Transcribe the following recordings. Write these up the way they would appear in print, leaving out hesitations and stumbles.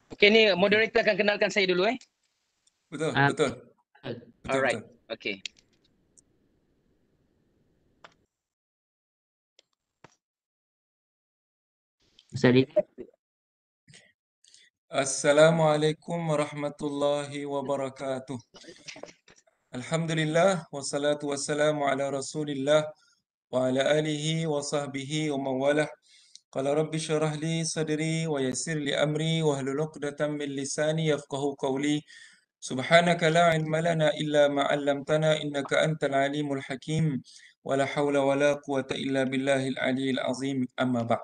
Okey, ni moderator akan kenalkan saya dulu Betul, Ah, betul. Betul, Alright. betul. Okey. Ustaz Assalamualaikum warahmatullahi wabarakatuh. Alhamdulillah wassalatu wassalamu ala Rasulillah wa ala alihi wa sahbihi wa mawalah. Qala rabbi syrah li sadri wa yassir li amri wa hlul 'uqdatam min lisani yafqahu qawli. Subhanaka la ilma lana illa ma 'allamtana innaka antal alimul hakim. Wa la haula wa la quwata illa billahil aliyyil azim. Amma ba'd.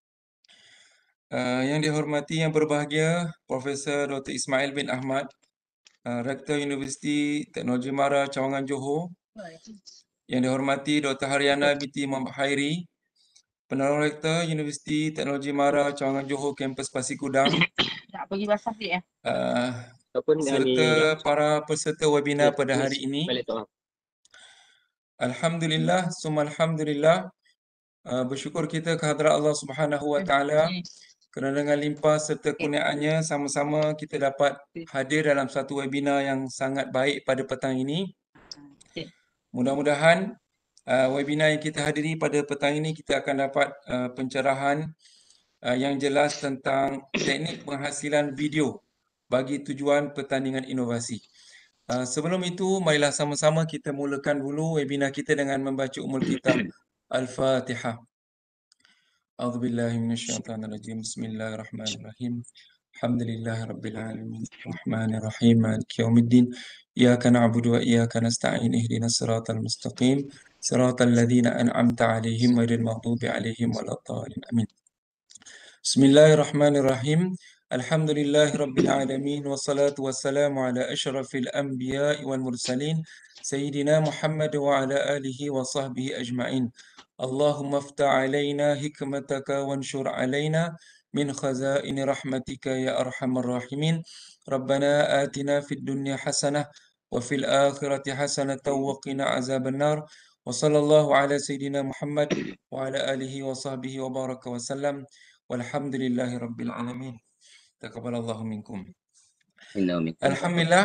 Yang dihormati, yang berbahagia Profesor Dr. Ismail bin Ahmad, Rektor Universiti Teknologi Mara Cawangan Johor. Yang dihormati Dr. Haryana binti Muhammad Khairi, Penolong Rektor Universiti Teknologi Mara Cawangan Johor Kampus Pasir Kudang. Tak pergi basah sikit ya. Serta para peserta webinar pada hari ini. Alhamdulillah, summa alhamdulillah. Bersyukur kita kehadrat Allah Subhanahu wa taala kerana dengan limpah serta kurniaannya sama-sama kita dapat hadir dalam satu webinar yang sangat baik pada petang ini. Mudah-mudahan webinar yang kita hadiri pada petang ini kita akan dapat pencerahan yang jelas tentang teknik penghasilan video bagi tujuan pertandingan inovasi. Sebelum itu, marilah sama-sama kita mulakan dulu webinar kita dengan membaca Ummul Kitab Al-Fatihah. A'udzubillahi minasyaitonirrajim. Bismillahirrahmanirrahim. Alhamdulillahi rabbil alamin. Arrahmanir rahim. Maliki yaumiddin. Iyyaka na'budu wa iyyaka nasta'in. Ihdinas siratal mustaqim. Siratal ladzina an'amta 'alaihim ghairil maghdubi 'alaihim waladdallin. Amin. Bismillahirrahmanirrahim. Alhamdulillahi rabbil alamin wassalatu wassalamu ala asyrafil anbiya'i wal mursalin sayyidina Muhammad wa ala alihi wa sahbihi ajma'in. Allahumma aftah alaina hikmataka wanshur alaina min khazaini rahmatika ya arhamar rahimin. Rabbana atina fid dunya hasanah wa fil akhirati hasanatan wa qina azaban nar. Wa sallallahu ala sayyidina Muhammad wa ala alihi wa sahbihi wa baraka wa sallam. Walhamdulillahi rabbil alamin. Taqabbalallahu minkum. Alhamdulillah.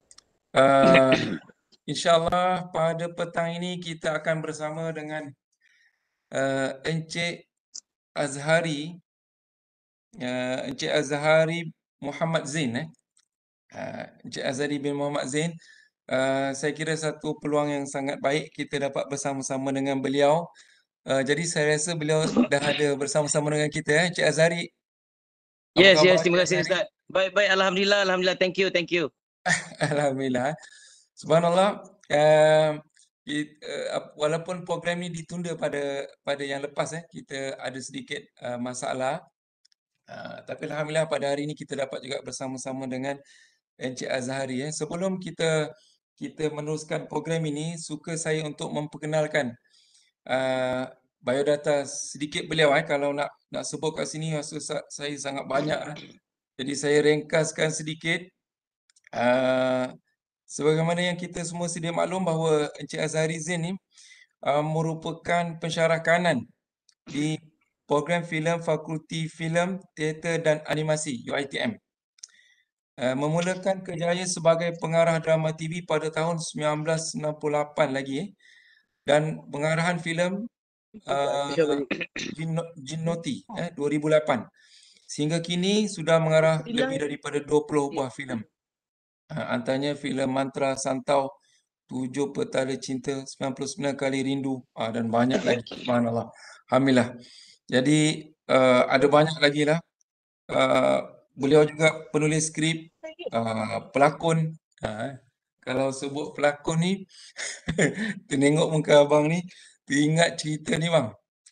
InsyaAllah pada petang ini kita akan bersama dengan Encik Azhari Muhammad Zain. Encik Azhari bin Muhammad Zain. Saya kira satu peluang yang sangat baik kita dapat bersama-sama dengan beliau. Jadi saya rasa beliau dah ada bersama-sama dengan kita. Encik Azhari. Yes, terima kasih Ustaz. Baik, alhamdulillah, thank you. Alhamdulillah. Subhanallah. Walaupun program ni ditunda pada yang lepas, kita ada sedikit masalah. Tapi alhamdulillah pada hari ini kita dapat juga bersama-sama dengan Encik Azhari. Sebelum kita meneruskan program ini, suka saya untuk memperkenalkan biodata sedikit beliau. Kalau nak sebut kat sini rasa saya sangat banyak. Jadi saya ringkaskan sedikit. Sebagaimana yang kita semua sedia maklum bahawa Encik Azhari Zain ni merupakan pensyarah kanan di program filem Fakulti Filem, Teater dan Animasi UiTM. Memulakan kerjaya sebagai pengarah drama TV pada tahun 1998 lagi dan pengarahan filem Jinnoti 2008. Sehingga kini sudah mengarah lebih daripada 20 buah filem. Antaranya filem Mantra Santau, 7 Petala Cinta, 99 Kali Rindu dan banyak lagi. Subhanallah. Alhamdulillah. Jadi ada banyak lagi lah. Beliau juga penulis skrip, pelakon. Kalau sebut pelakon ni, ternengok muka abang ni, teringat cerita ni bang.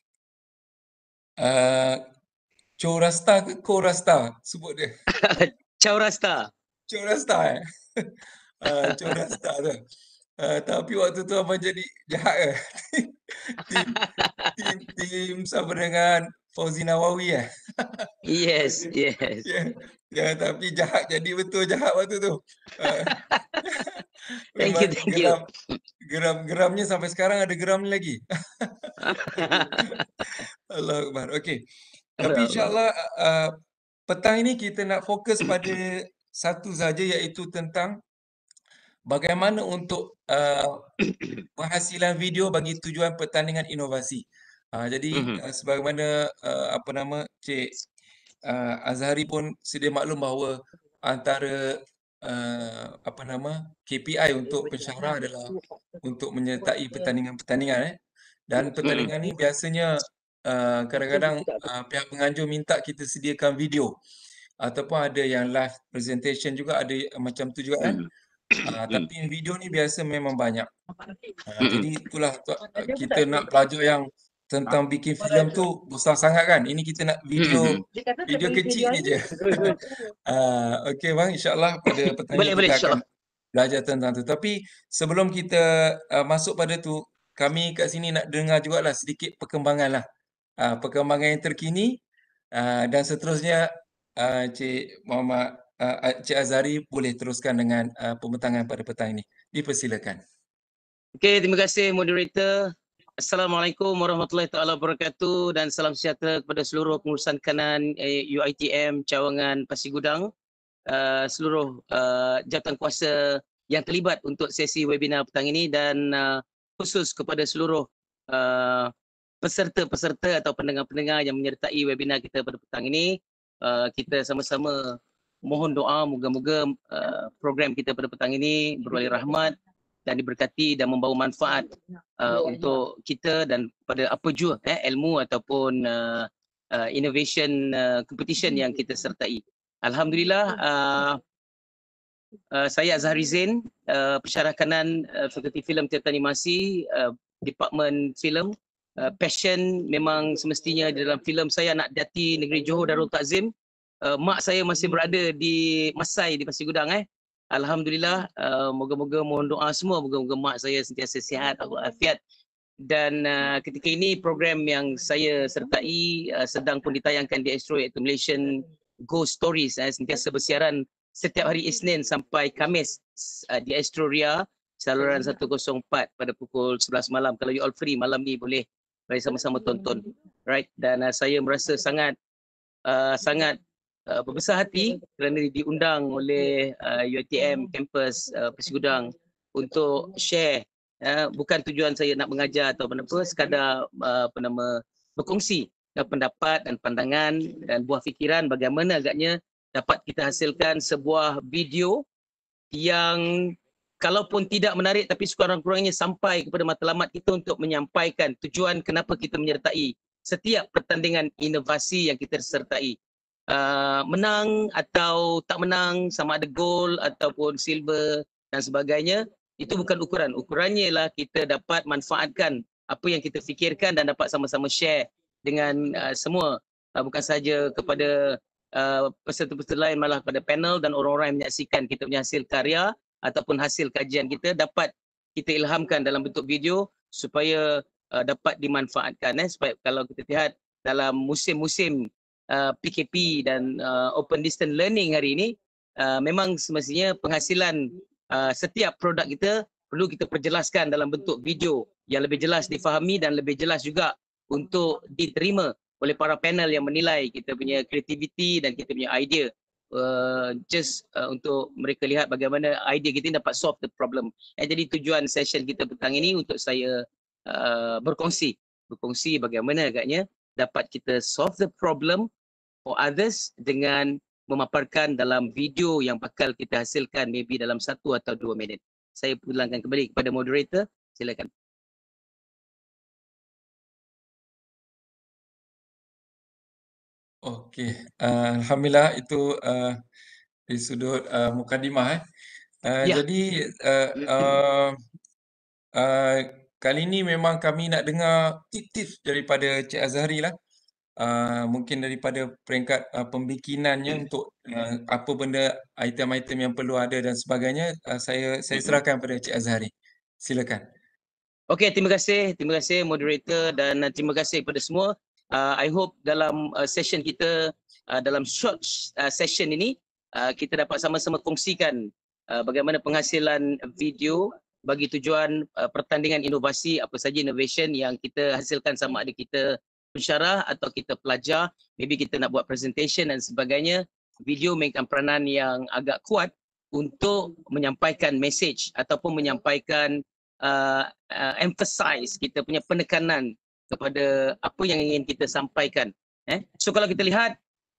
Chow Rasta ke Ko Rasta sebut dia? Chow Rasta. Chow Rasta Chow Rasta tu. Tapi waktu tu abang jadi jahat ke? tim sama dengan Fauzi Nawawi Yes. Ya, tapi jahat, jadi betul jahat waktu tu. Thank you. Geramnya sampai sekarang ada geram lagi. Allahu Akbar. Okey. Tapi insya-Allah petang ini kita nak fokus pada satu saja, iaitu tentang bagaimana untuk penghasilan video bagi tujuan pertandingan inovasi. Jadi sebagaimana apa nama Cik Azhari pun sedia maklum bahawa antara apa nama KPI untuk pensyarah adalah untuk menyertai pertandingan-pertandingan dan pertandingan ni biasanya kadang-kadang pihak penganjur minta kita sediakan video ataupun ada yang live presentation juga, ada macam tu juga kan. Tapi video ni biasa memang banyak. Jadi itulah kita nak pelajar yang tentang bikin filem tu besar sangat kan. Ini kita nak video kecil ni je. Okey bang, insya-Allah pada petang ini Boleh, kita akan insya-Allah. belajar tentang tu. Tapi sebelum kita masuk pada tu, kami kat sini nak dengar jugalah sedikit perkembangan lah. Perkembangan yang terkini dan seterusnya Cik Muhammad Cik Azhari boleh teruskan dengan pembentangan pada petang ini. Dipersilakan. Okey, terima kasih moderator. Assalamualaikum warahmatullahi taala wabarakatuh dan salam sejahtera kepada seluruh pengurusan kanan UiTM Cawangan Pasir Gudang, seluruh jawatan kuasa yang terlibat untuk sesi webinar petang ini dan khusus kepada seluruh peserta-peserta atau pendengar-pendengar yang menyertai webinar kita pada petang ini. Kita sama-sama mohon doa moga-moga program kita pada petang ini berwali rahmat dan diberkati dan membawa manfaat untuk kita dan pada apa jua ilmu ataupun innovation competition yang kita sertai. Alhamdulillah, saya Azhari Zain, pensyarah kanan Fakulti Filem Teater Animasi, Department Filem. Passion memang semestinya di dalam filem. Saya anak jati negeri Johor Darul Takzim. Mak saya masih berada di Masai di Pasir Gudang. Alhamdulillah, moga-moga mohon doa semua, moga-moga mak saya sentiasa sihat, walafiat. Dan ketika ini program yang saya sertai sedang pun ditayangkan di Astro, iaitu Malaysian Ghost Stories, sentiasa bersiaran setiap hari Isnin sampai Khamis di Astro Ria, saluran 104 pada pukul 11 malam. Kalau you all free malam ni boleh mari sama-sama tonton. Right? Dan saya merasa sangat berbesar hati kerana diundang oleh UiTM Campus Pasir Gudang untuk share. Bukan tujuan saya nak mengajar atau apa, sekadar berkongsi pendapat dan pandangan dan buah fikiran bagaimana agaknya dapat kita hasilkan sebuah video yang kalaupun tidak menarik tapi sekurang-kurangnya sampai kepada matlamat kita untuk menyampaikan tujuan kenapa kita menyertai setiap pertandingan inovasi yang kita sertai. Menang atau tak menang, sama ada gold ataupun silver dan sebagainya, itu bukan ukuran. Ukurannya ialah kita dapat manfaatkan apa yang kita fikirkan dan dapat sama-sama share dengan semua, bukan saja kepada peserta-peserta lain, malah pada panel dan orang-orang yang menyaksikan kita punya hasil karya ataupun hasil kajian kita dapat kita ilhamkan dalam bentuk video supaya dapat dimanfaatkan. Supaya kalau kita lihat dalam musim-musim PKP dan open distance learning hari ini, memang semestinya penghasilan setiap produk kita perlu kita perjelaskan dalam bentuk video yang lebih jelas difahami dan lebih jelas juga untuk diterima oleh para panel yang menilai kita punya kreativiti dan kita punya idea. Untuk mereka lihat bagaimana idea kita dapat solve the problem. Jadi tujuan session kita petang ini untuk saya berkongsi bagaimana agaknya dapat kita solve the problem for others dengan memaparkan dalam video yang bakal kita hasilkan maybe dalam 1 atau 2 minit. Saya pulangkan kembali kepada moderator. Silakan. Okey, alhamdulillah itu di sudut mukadimah. Ya. Jadi kali ini memang kami nak dengar tips daripada Cik Azhari lah. Mungkin daripada peringkat pembikinannya untuk apa benda item-item yang perlu ada dan sebagainya. Saya serahkan pada Cik Azhari. Silakan. Okey, terima kasih moderator dan terima kasih kepada semua. I hope dalam session kita, dalam short session ini, kita dapat sama-sama kongsikan bagaimana penghasilan video bagi tujuan pertandingan inovasi, apa saja innovation yang kita hasilkan, sama ada kita pensyarah atau kita pelajar, maybe kita nak buat presentation dan sebagainya, video mainkan peranan yang agak kuat untuk menyampaikan message ataupun menyampaikan emphasize kita punya penekanan kepada apa yang ingin kita sampaikan. So kalau kita lihat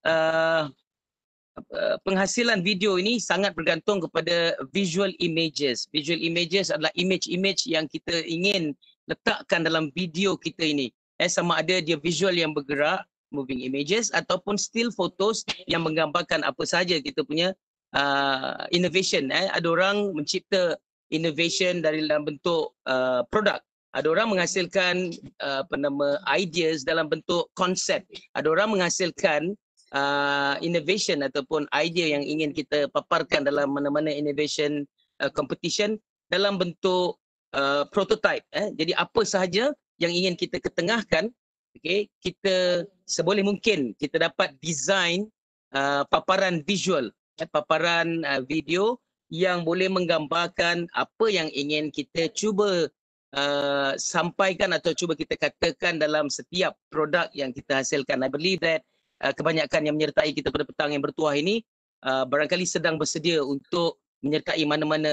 penghasilan video ini sangat bergantung kepada visual images. Visual images adalah image-image yang kita ingin letakkan dalam video kita ini. Sama ada dia visual yang bergerak, moving images, ataupun still photos yang menggambarkan apa sahaja kita punya innovation. Ada orang mencipta innovation dari dalam bentuk produk. Ada orang menghasilkan ideas dalam bentuk konsep. Ada orang menghasilkan innovation ataupun idea yang ingin kita paparkan dalam mana-mana innovation competition dalam bentuk prototype. Jadi apa sahaja yang ingin kita ketengahkan, okay, kita seboleh mungkin kita dapat design paparan visual, paparan video yang boleh menggambarkan apa yang ingin kita cuba sampaikan atau cuba kita katakan dalam setiap produk yang kita hasilkan. I believe that kebanyakan yang menyertai kita pada petang yang bertuah ini barangkali sedang bersedia untuk menyertai mana-mana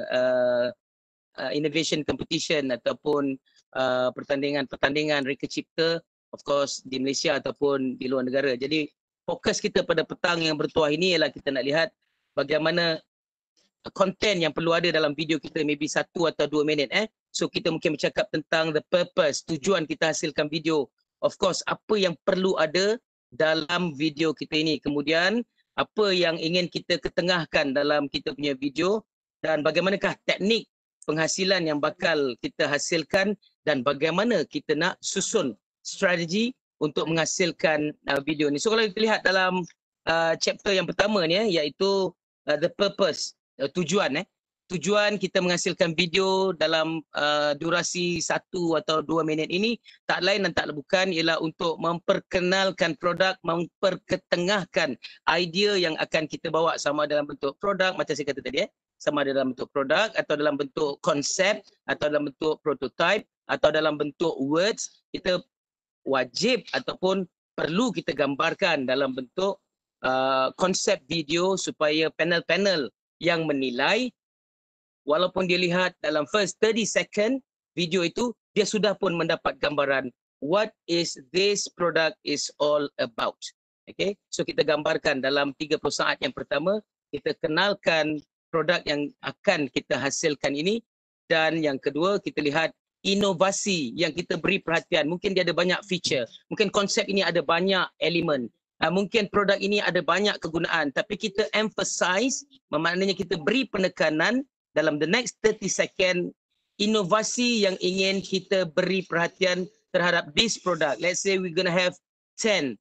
innovation competition ataupun pertandingan reka cipta, of course di Malaysia ataupun di luar negara. Jadi fokus kita pada petang yang bertuah ini ialah kita nak lihat bagaimana konten yang perlu ada dalam video kita, maybe 1 atau 2 minit. So kita mungkin bercakap tentang the purpose, tujuan kita hasilkan video. Of course, apa yang perlu ada dalam video kita ini. Kemudian, apa yang ingin kita ketengahkan dalam kita punya video dan bagaimanakah teknik penghasilan yang bakal kita hasilkan dan bagaimana kita nak susun strategi untuk menghasilkan video ni. So kalau kita lihat dalam chapter yang pertama ni, iaitu the purpose, tujuan. Tujuan kita menghasilkan video dalam durasi 1 atau 2 minit ini tak lain dan tak bukan ialah untuk memperkenalkan produk, memperketengahkan idea yang akan kita bawa, sama dalam bentuk produk macam saya kata tadi, sama dalam bentuk produk atau dalam bentuk konsep atau dalam bentuk prototype atau dalam bentuk words. Kita wajib ataupun perlu kita gambarkan dalam bentuk konsep video supaya panel-panel yang menilai, walaupun dia lihat dalam first 30 second video itu, dia sudah pun mendapat gambaran what is this product is all about. Okay, so kita gambarkan dalam 30 saat yang pertama, kita kenalkan produk yang akan kita hasilkan ini, dan yang kedua kita lihat inovasi yang kita beri perhatian. Mungkin dia ada banyak feature, mungkin konsep ini ada banyak elemen, mungkin produk ini ada banyak kegunaan, tapi kita emphasize, maknanya kita beri penekanan dalam the next 30 second inovasi yang ingin kita beri perhatian terhadap this product. Let's say we're going to have 10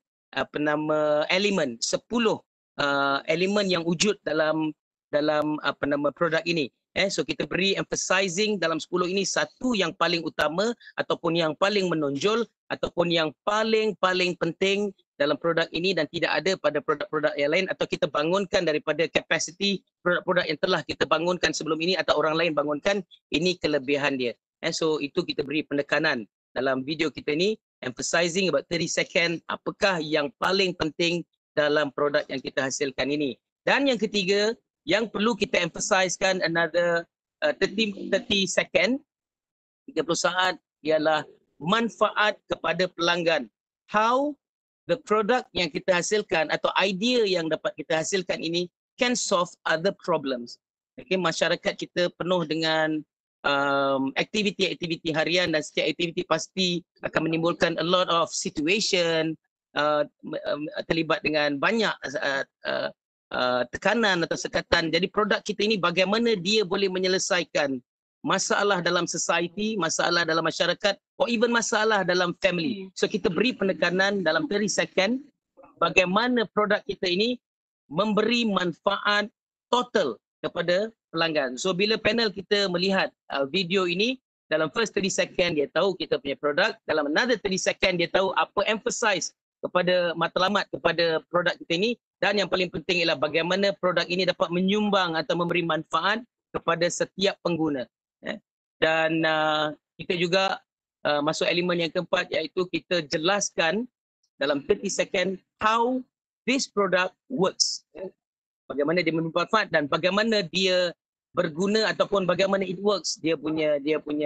elemen, 10 elemen yang wujud dalam produk ini. So kita beri emphasizing dalam 10 ini satu yang paling utama ataupun yang paling menonjol ataupun yang paling penting dalam produk ini dan tidak ada pada produk-produk yang lain, atau kita bangunkan daripada kapasiti produk-produk yang telah kita bangunkan sebelum ini atau orang lain bangunkan, ini kelebihan dia. So itu kita beri penekanan dalam video kita ni, emphasizing about 30 second, apakah yang paling penting dalam produk yang kita hasilkan ini. Dan yang ketiga, yang perlu kita emphasizekan another 30 second, 30 saat, ialah manfaat kepada pelanggan. How the product yang kita hasilkan atau idea yang dapat kita hasilkan ini can solve other problems. Okay, masyarakat kita penuh dengan aktiviti-aktiviti harian dan setiap aktiviti pasti akan menimbulkan a lot of situation, terlibat dengan banyak tekanan atau sekatan. Jadi produk kita ini bagaimana dia boleh menyelesaikan masalah dalam society, masalah dalam masyarakat, or even masalah dalam family. So kita beri penekanan dalam 30 second bagaimana produk kita ini memberi manfaat total kepada pelanggan. So bila panel kita melihat video ini, dalam first 30 second dia tahu kita punya produk, dalam another 30 second dia tahu apa emphasize kepada matlamat kepada produk kita ini, dan yang paling penting ialah bagaimana produk ini dapat menyumbang atau memberi manfaat kepada setiap pengguna. Dan kita juga masuk elemen yang keempat, iaitu kita jelaskan dalam 30 second how this product works. Bagaimana dia bermanfaat dan bagaimana dia berguna ataupun bagaimana it works. Dia punya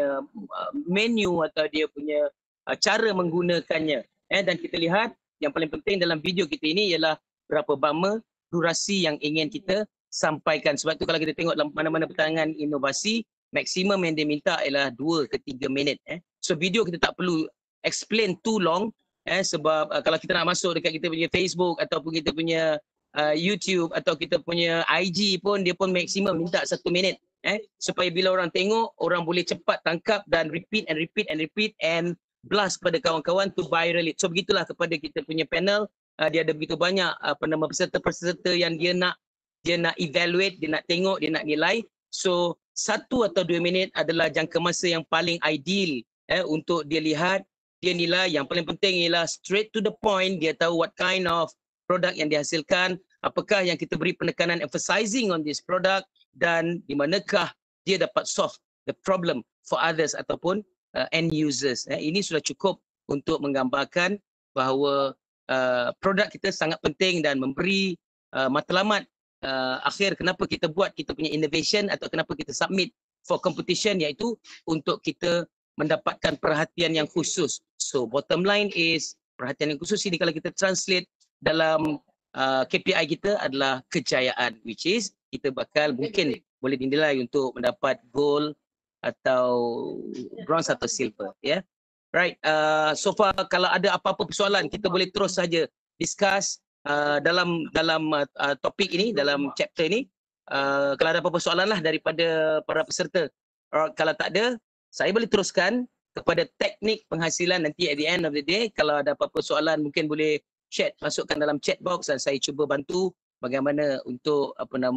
menu atau dia punya cara menggunakannya. Dan kita lihat yang paling penting dalam video kita ini ialah berapa lama durasi yang ingin kita sampaikan. Sebab tu kalau kita tengok dalam mana-mana pertandingan inovasi, maksimum yang dia minta ialah 2 ke 3 minit. So video kita tak perlu explain too long, sebab kalau kita nak masuk dekat kita punya Facebook ataupun kita punya YouTube atau kita punya IG pun, dia pun maksimum minta 1 minit, supaya bila orang tengok, orang boleh cepat tangkap dan repeat and blast kepada kawan-kawan to viral it. So begitulah kepada kita punya panel, dia ada begitu banyak peserta-peserta yang dia nak evaluate, dia nak tengok, dia nak nilai. So 1 atau 2 minit adalah jangka masa yang paling ideal untuk dia lihat, dia nilai. Yang paling penting ialah straight to the point, dia tahu what kind of produk yang dihasilkan, apakah yang kita beri penekanan emphasizing on this product, dan di manakah dia dapat solve the problem for others ataupun end users. Ini sudah cukup untuk menggambarkan bahawa produk kita sangat penting dan memberi matlamat akhir kenapa kita buat kita punya innovation atau kenapa kita submit for competition, iaitu untuk kita mendapatkan perhatian yang khusus. So bottom line is perhatian yang khusus ini kalau kita translate dalam KPI kita adalah kejayaan, which is kita bakal mungkin boleh dinilai untuk mendapat gold atau bronze atau silver, ya. Right, so far kalau ada apa-apa persoalan kita boleh terus saja discuss dalam topik ini, dalam chapter ini. Kalau ada apa-apa soalan lah daripada para peserta. Kalau tak ada, saya boleh teruskan kepada teknik penghasilan nanti at the end of the day. Kalau ada apa-apa soalan mungkin boleh chat, masukkan dalam chat box dan saya cuba bantu bagaimana untuk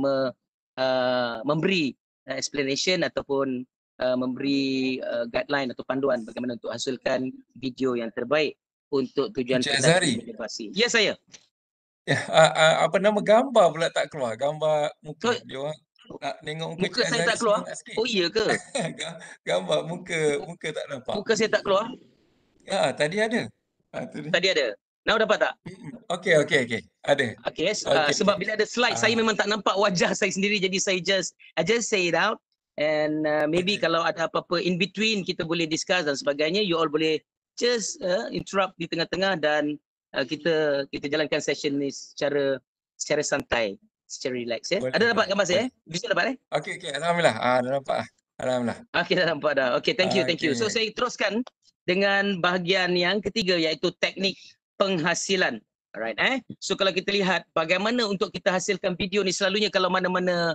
memberi explanation ataupun memberi guideline atau panduan bagaimana untuk hasilkan video yang terbaik untuk tujuan Azhari. inovasi. Ya, saya. Ya, apa nama gambar pula tak keluar, gambar muka. Dia orang nak tengok Muka saya tak keluar. Oh iya ke? Gambar muka tak nampak. Muka saya tak keluar. Ya, tadi ada. Tadi ada. Now dapat tak? Okey. Ada. Okay, sebab bila ada slide saya memang tak nampak wajah saya sendiri, jadi I just say it out, and maybe kalau ada apa-apa in between kita boleh discuss dan sebagainya, you all boleh just interrupt di tengah-tengah dan kita jalankan session ni secara santai, secara relax, ya. Boleh, Ada dapat gambar saya? Bisa dapat Okey, alhamdulillah. Dah nampak. Alhamdulillah. Okey, dah nampak dah. Okey, thank you. So saya teruskan dengan bahagian yang ketiga, iaitu teknik penghasilan. Alright, so kalau kita lihat bagaimana untuk kita hasilkan video ni, selalunya kalau mana-mana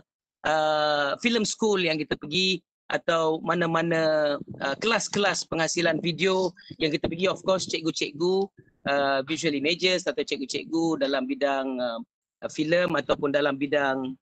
film school yang kita pergi atau mana-mana kelas-kelas penghasilan video yang kita pergi, of course cikgu-cikgu visual images atau cikgu-cikgu dalam bidang filem ataupun dalam bidang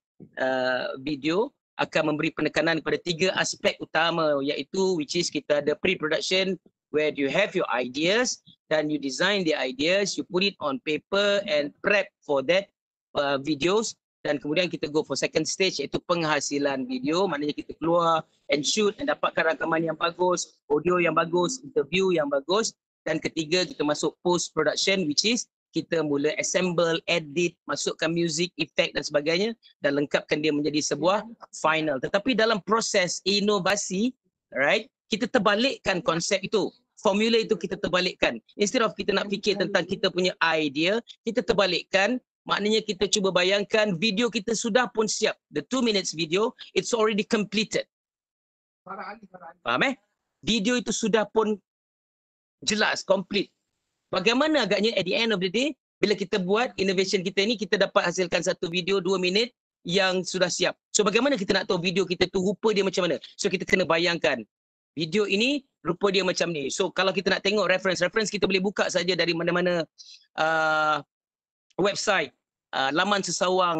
video akan memberi penekanan kepada 3 aspek utama, iaitu which is kita ada pre-production, where you have your ideas, then you design the ideas, you put it on paper and prep for that videos, dan kemudian kita go for second stage, iaitu penghasilan video. Maknanya kita keluar and shoot dan dapatkan rakaman yang bagus, audio yang bagus, interview yang bagus, dan ketiga kita masuk post production, which is kita mula assemble, edit, masukkan music, effect dan sebagainya dan lengkapkan dia menjadi sebuah final. Tetapi dalam proses inovasi, right, kita terbalikkan konsep itu. Formula itu kita terbalikkan. Instead of kita nak fikir tentang kita punya idea, kita terbalikkan. Maknanya kita cuba bayangkan video kita sudah pun siap. The 2 minutes video, it's already completed. Faham Video itu sudah pun jelas, complete. Bagaimana agaknya at the end of the day, bila kita buat innovation kita ni, kita dapat hasilkan satu video 2 minit yang sudah siap. So bagaimana kita nak tahu video kita tu rupa dia macam mana? So kita kena bayangkan. Video ini rupa dia macam ni. So kalau kita nak tengok reference kita boleh buka saja dari mana-mana website, laman sesawang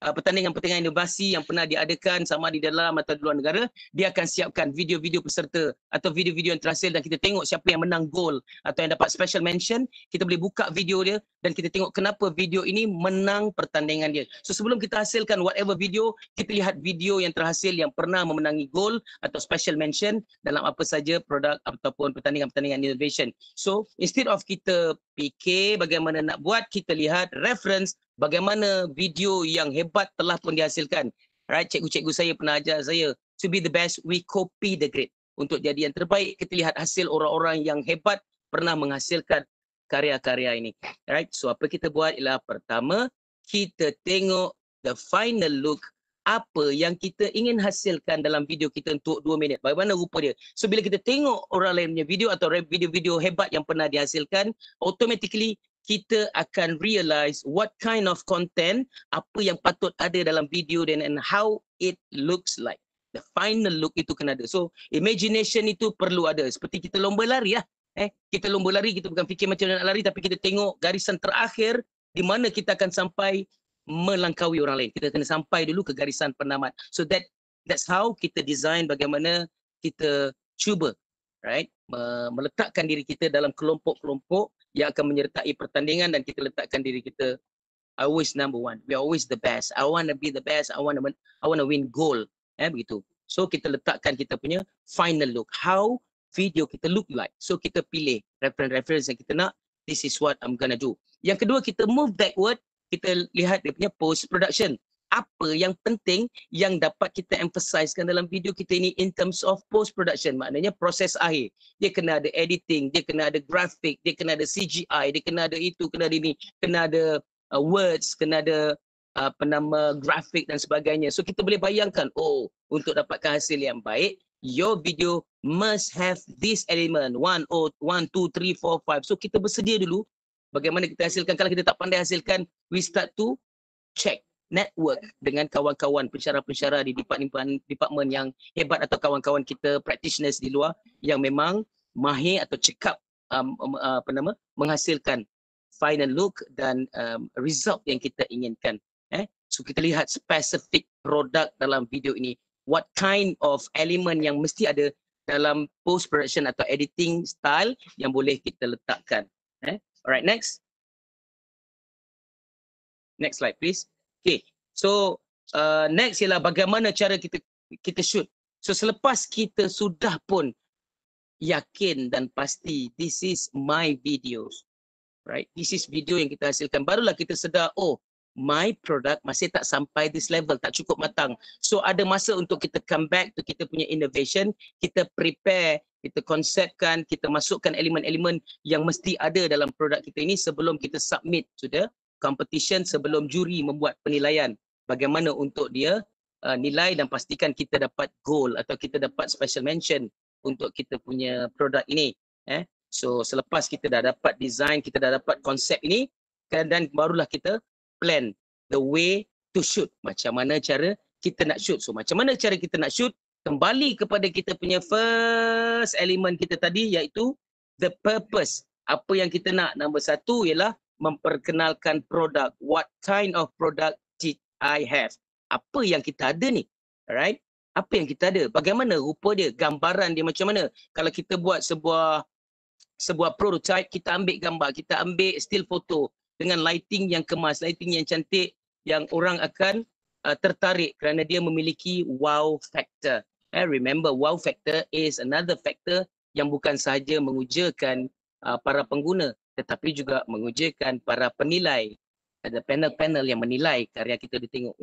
pertandingan-pertandingan inovasi yang pernah diadakan sama di dalam atau di luar negara, dia akan siapkan video-video peserta atau video-video yang terhasil dan kita tengok siapa yang menang gol atau yang dapat special mention, kita boleh buka video dia dan kita tengok kenapa video ini menang pertandingan dia. So sebelum kita hasilkan whatever video, kita lihat video yang terhasil yang pernah memenangi gol atau special mention dalam apa saja produk ataupun pertandingan-pertandingan innovation. So instead of kita fikir bagaimana nak buat, kita lihat reference bagaimana video yang hebat telah pun dihasilkan. Right, cikgu-cikgu saya pernah ajar saya, to be the best, we copy the great. Untuk jadi yang terbaik, kita lihat hasil orang-orang yang hebat pernah menghasilkan karya-karya ini. Right, so apa kita buat ialah pertama, kita tengok the final look, apa yang kita ingin hasilkan dalam video kita untuk 2 minit. Bagaimana rupa dia. So bila kita tengok orang lain punya video atau video-video hebat yang pernah dihasilkan, automatically kita akan realize what kind of content, apa yang patut ada dalam video dan and how it looks like. The final look itu kena ada. So imagination itu perlu ada. Seperti kita lomba lari lah. Kita lomba lari, kita bukan fikir macam mana nak lari, tapi kita tengok garisan terakhir di mana kita akan sampai melangkaui orang lain. Kita kena sampai dulu ke garisan penamat. So that's how kita design bagaimana kita cuba, right, meletakkan diri kita dalam kelompok-kelompok yang akan menyertai pertandingan dan kita letakkan diri kita always number one. We are always the best. I want to be the best. I want to win goal. Begitu. So kita letakkan kita punya final look. How video kita look like. So kita pilih reference yang kita nak. This is what I'm gonna do. Yang kedua, kita move backward. Kita lihat dia punya post production. Apa yang penting yang dapat kita emphasizekan dalam video kita ini in terms of post production, maknanya proses akhir. Dia kena ada editing, dia kena ada grafik, dia kena ada CGI, dia kena ada itu, kena ada ini, kena ada words, kena ada grafik dan sebagainya. So kita boleh bayangkan, oh, untuk dapatkan hasil yang baik, your video must have this element 1, 2, 3, 4, 5. So kita bersedia dulu bagaimana kita hasilkan. Kalau kita tak pandai hasilkan, we start to check, network dengan kawan-kawan pensyarah-pensyarah di department yang hebat atau kawan-kawan kita practitioners di luar yang memang mahir atau cekap menghasilkan final look dan result yang kita inginkan. So kita lihat spesifik produk dalam video ini. What kind of element yang mesti ada dalam post production atau editing style yang boleh kita letakkan. Alright, next. Next slide please. Okay, so next ialah bagaimana cara kita shoot. So selepas kita sudah pun yakin dan pasti this is my videos, right? This is video yang kita hasilkan, barulah kita sedar, oh, my product masih tak sampai this level, tak cukup matang. So ada masa untuk kita come back to kita punya innovation, kita prepare, kita konsepkan, kita masukkan elemen-elemen yang mesti ada dalam produk kita ini sebelum kita submit to the competition, sebelum juri membuat penilaian bagaimana untuk dia nilai dan pastikan kita dapat goal atau kita dapat special mention untuk kita punya produk ini. So selepas kita dah dapat design, kita dah dapat konsep ini, dan barulah kita plan the way to shoot. Macam mana cara kita nak shoot. So macam mana cara kita nak shoot, kembali kepada kita punya first element kita tadi, iaitu the purpose. Apa yang kita nak. Nombor satu ialah memperkenalkan produk. What kind of product did I have? Apa yang kita ada ni? Alright? Apa yang kita ada? Bagaimana rupa dia? Gambaran dia macam mana? Kalau kita buat sebuah prototype, kita ambil gambar, kita ambil still photo dengan lighting yang kemas, lighting yang cantik, yang orang akan tertarik kerana dia memiliki wow factor. Remember, wow factor is another factor yang bukan sahaja mengujakan para pengguna, tetapi juga mengujakan para penilai. Ada panel-panel yang menilai karya kita, dia tengok,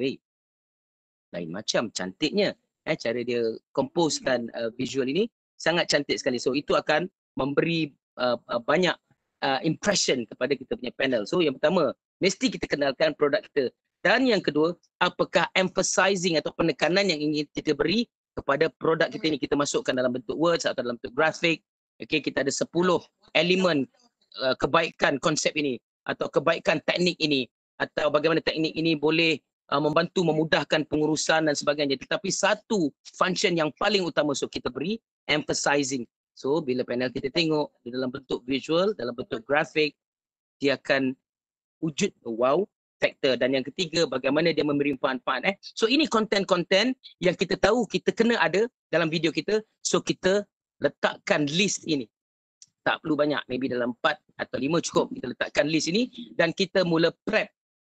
lain macam cantiknya. Cara dia komposkan visual ini sangat cantik sekali. So itu akan memberi banyak impression kepada kita punya panel. So yang pertama, mesti kita kenalkan produk kita. Dan yang kedua, apakah emphasizing atau penekanan yang ingin kita beri kepada produk kita ini. Kita masukkan dalam bentuk words atau dalam bentuk grafik. Okay, kita ada 10 elemen kebaikan konsep ini atau kebaikan teknik ini, atau bagaimana teknik ini boleh membantu memudahkan pengurusan dan sebagainya. Tetapi satu function yang paling utama kita beri, emphasizing. So bila panel kita tengok di dalam bentuk visual, dalam bentuk grafik, dia akan wujud wow factor. Dan yang ketiga, bagaimana dia memberi manfaat. So ini konten-konten yang kita tahu kita kena ada dalam video kita. So kita letakkan list ini. Tak perlu banyak, maybe dalam 4 atau 5 cukup. Kita letakkan list ini dan kita mula prep.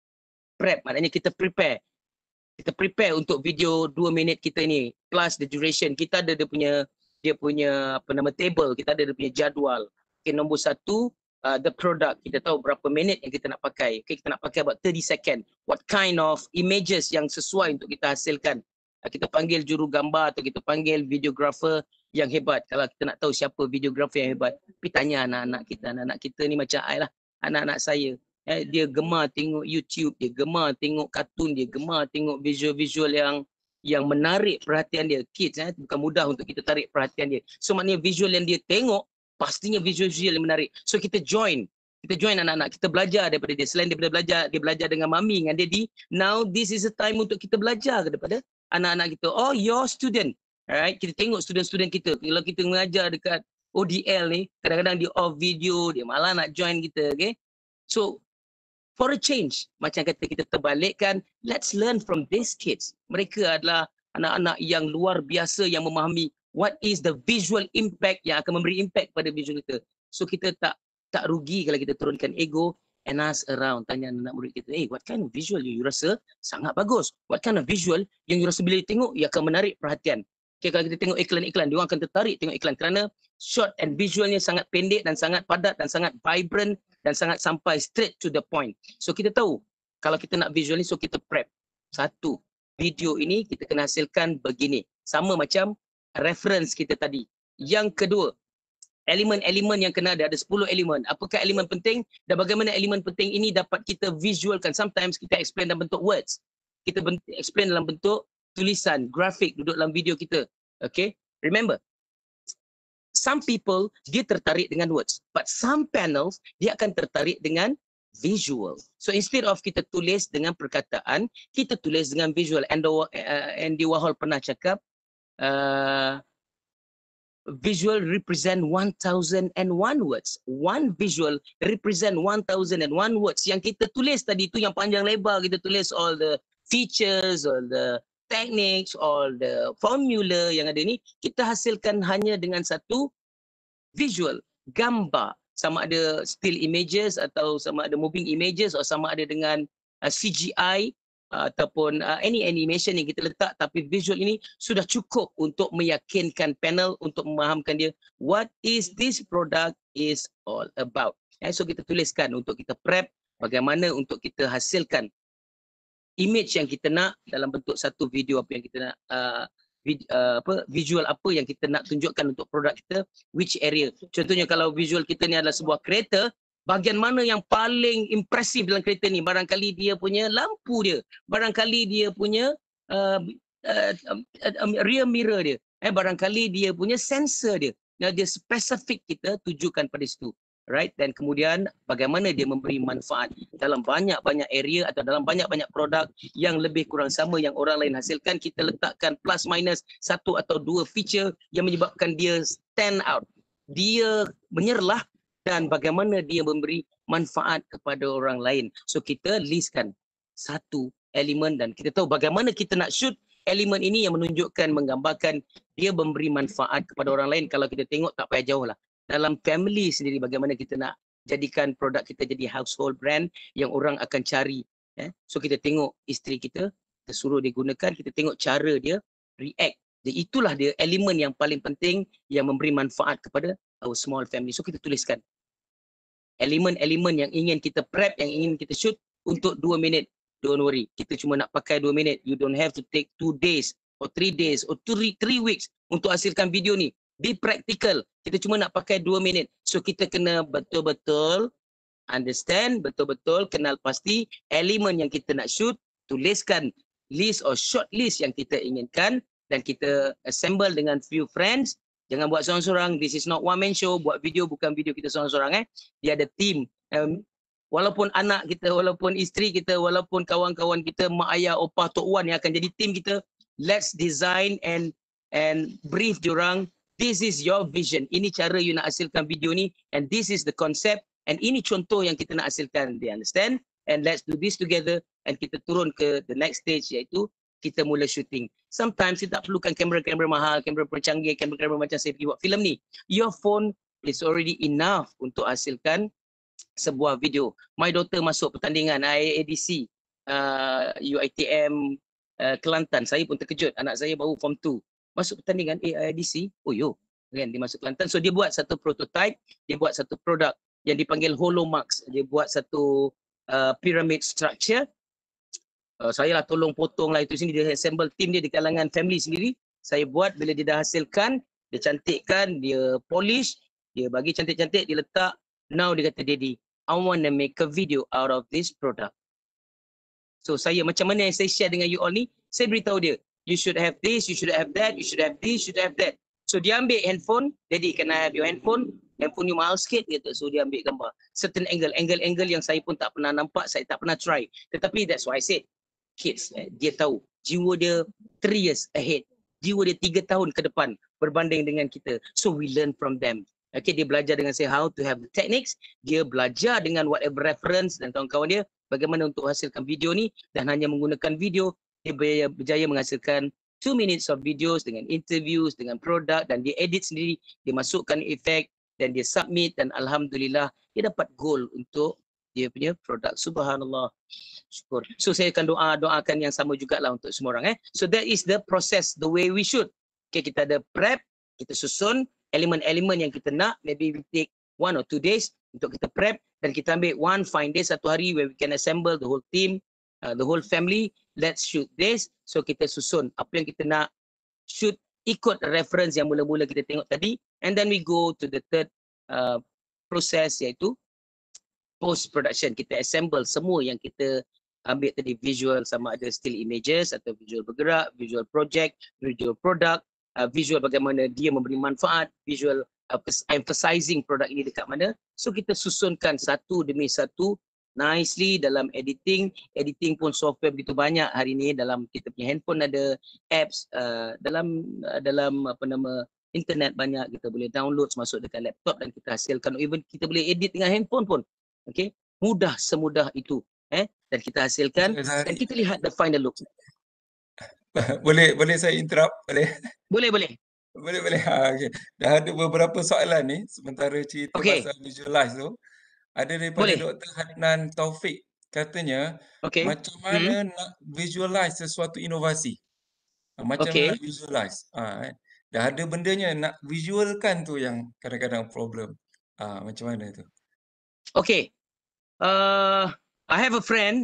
Prep maknanya kita prepare. Kita prepare untuk video 2 minit kita ni plus the duration. Kita ada dia punya apa nama table, kita ada dia punya jadual. Okay, nombor 1 the product, kita tahu berapa minit yang kita nak pakai. Okay, kita nak pakai about 30 second. What kind of images yang sesuai untuk kita hasilkan. Kita panggil juru gambar atau kita panggil videographer yang hebat. Kalau kita nak tahu siapa videographer yang hebat, pergi tanya anak-anak kita ni macam I lah, anak-anak saya. Dia gemar tengok YouTube, dia gemar tengok kartun, dia gemar tengok visual-visual yang menarik perhatian dia. Kids bukan mudah untuk kita tarik perhatian dia. So maknanya visual yang dia tengok pastinya visual yang menarik. So kita join anak-anak, kita belajar daripada dia. Selain daripada belajar, dia belajar dengan mami, dengan daddy. Now this is a time untuk kita belajar daripada anak-anak kita. Oh, your student. Alright, kita tengok student-student kita. Kalau kita mengajar dekat ODL ni, kadang-kadang dia off video, dia malah nak join kita, okay? So for a change, macam kata kita terbalikkan, let's learn from these kids. Mereka adalah anak-anak yang luar biasa yang memahami what is the visual impact yang akan memberi impact pada visual kita. So kita tak rugi kalau kita turunkan ego and ask around, tanya anak murid kita, what kind of visual you rasa sangat bagus? What kind of visual yang you rasa bila you tengok, ia akan menarik perhatian? Okay, kalau kita tengok iklan-iklan, dia orang akan tertarik tengok iklan kerana short and visualnya sangat pendek dan sangat padat dan sangat vibrant dan sangat sampai straight to the point. So kita tahu kalau kita nak visual ni, so kita prep. 1, video ini kita kena hasilkan begini. Sama macam reference kita tadi. Yang kedua, elemen-elemen yang kena ada 10 elemen. Apakah elemen penting dan bagaimana elemen penting ini dapat kita visualkan. Sometimes kita explain dalam bentuk words. Kita explain dalam bentuk tulisan, grafik duduk dalam video kita. Okay? Remember, some people dia tertarik dengan words, but some panels dia akan tertarik dengan visual. So instead of kita tulis dengan perkataan, kita tulis dengan visual. Andy Warhol pernah cakap, visual represent 1001 words. One visual represent 1001 words. Yang kita tulis tadi tu yang panjang lebar, kita tulis all the features, all the techniques, all the formula yang ada ni, kita hasilkan hanya dengan satu visual, gambar. Sama ada still images atau sama ada moving images atau sama ada dengan CGI ataupun any animation yang kita letak, tapi visual ini sudah cukup untuk meyakinkan panel untuk memahamkan dia what is this product is all about. So kita tuliskan untuk kita prep bagaimana untuk kita hasilkan image yang kita nak dalam bentuk satu video apa yang kita nak visual apa yang kita nak tunjukkan untuk produk kita, which area. Contohnya kalau visual kita ni adalah sebuah kereta, bahagian mana yang paling impresif dalam kereta ni? Barangkali dia punya lampu dia, barangkali dia punya rear mirror dia, barangkali dia punya sensor dia. Dia spesifik kita tujukan pada situ. Right, dan kemudian bagaimana dia memberi manfaat dalam banyak-banyak area atau dalam banyak-banyak produk yang lebih kurang sama yang orang lain hasilkan, kita letakkan plus minus 1 atau 2 feature yang menyebabkan dia stand out, dia menyerlah dan bagaimana dia memberi manfaat kepada orang lain. So kita listkan satu elemen dan kita tahu bagaimana kita nak shoot elemen ini yang menunjukkan, menggambarkan dia memberi manfaat kepada orang lain. Kalau kita tengok tak payah jauh lah. Dalam family sendiri bagaimana kita nak jadikan produk kita jadi household brand yang orang akan cari. So kita tengok isteri kita suruh dia gunakan, kita tengok cara dia react. Dan itulah dia elemen yang paling penting yang memberi manfaat kepada our small family. So kita tuliskan elemen-elemen yang ingin kita prep, yang ingin kita shoot untuk 2 minit. Don't worry, kita cuma nak pakai 2 minit. You don't have to take 2 days or 3 days or 3 weeks untuk hasilkan video ni. Be practical. Kita cuma nak pakai 2 minit. So kita kena betul-betul understand, betul-betul kenal pasti elemen yang kita nak shoot, tuliskan list or short list yang kita inginkan dan kita assemble dengan few friends. Jangan buat seorang-seorang. This is not one man show. Buat video bukan video kita seorang-seorang. Dia ada team. Walaupun anak kita, walaupun isteri kita, walaupun kawan-kawan kita, mak ayah, opah, tok wan yang akan jadi team kita, let's design and brief diorang. This is your vision. Ini cara you nak hasilkan video ni and this is the concept and ini contoh yang kita nak hasilkan. They understand? and let's do this together, and kita turun ke the next stage, iaitu kita mula shooting. Sometimes kita tak perlukan kamera-kamera mahal, kamera percanggih, kamera-kamera macam saya pergi buat filem ni. Your phone is already enough untuk hasilkan sebuah video. My daughter masuk pertandingan IADC UiTM Kelantan. Saya pun terkejut, anak saya baru form 2 masuk pertandingan IADC. Oh yo, kan dia masuk Kelantan. So dia buat satu prototype, dia buat satu produk yang dipanggil Holomax. Dia buat satu pyramid structure. Saya lah tolong potong lah itu sini, dia assemble team dia di kalangan family sendiri. Saya buat, bila dia dah hasilkan, dia cantikkan, dia polish, dia bagi cantik-cantik, dia letak. Now dia kata, Daddy, I want to make a video out of this product. So saya macam mana yang saya share dengan you all ni, saya beritahu dia, you should have this, you should have that, you should have this, you should have that. So dia ambil handphone, Daddy, can I have your handphone? Handphone you mahal sikit, dia so dia ambil gambar. Certain angle yang saya pun tak pernah nampak, saya tak pernah try. Tetapi that's why I said, kids, dia tahu, jiwa dia 3 years ahead. Jiwa dia 3 tahun ke depan berbanding dengan kita. So we learn from them. Okay, dia belajar dengan saya how to have the techniques. Dia belajar dengan whatever reference dan kawan-kawan dia bagaimana untuk hasilkan video ni, dan hanya menggunakan video dia berjaya menghasilkan 2 minutes of videos dengan interviews, dengan produk, dan dia edit sendiri, dia masukkan efek dan dia submit, dan alhamdulillah dia dapat goal untuk dia punya produk. Subhanallah. Syukur. So saya akan doakan yang sama jugalah untuk semua orang. So that is the process, the way we should. Okay, kita ada prep, kita susun elemen-elemen yang kita nak, maybe we take 1 or 2 days untuk kita prep, dan kita ambil one fine day, satu hari where we can assemble the whole team, the whole family, let's shoot this. So kita susun apa yang kita nak shoot, ikut reference yang mula-mula kita tengok tadi, and then we go to the third process, iaitu post production. Kita assemble semua yang kita ambil tadi, visual, sama ada still images atau visual bergerak, visual project, visual product, visual bagaimana dia memberi manfaat, visual emphasizing produk ini dekat mana. So kita susunkan satu demi satu nicely dalam editing. Editing pun software begitu banyak hari ini, dalam kita punya handphone ada apps, dalam apa nama internet banyak, kita boleh download masuk dekat laptop dan kita hasilkan. Even kita boleh edit dengan handphone pun. Okay, mudah, semudah itu, dan kita hasilkan dan kita lihat the final look. Boleh saya interrupt? Boleh. Okay. Dah ada beberapa soalan ni sementara cerita pasal visualize tu. Ada daripada Dr. Hadnan Taufik, katanya macam mana nak visualize sesuatu inovasi. Macam mana nak visualize. Dah ada bendanya, nak visualkan tu yang kadang-kadang problem. Macam mana tu? Okay. I have a friend.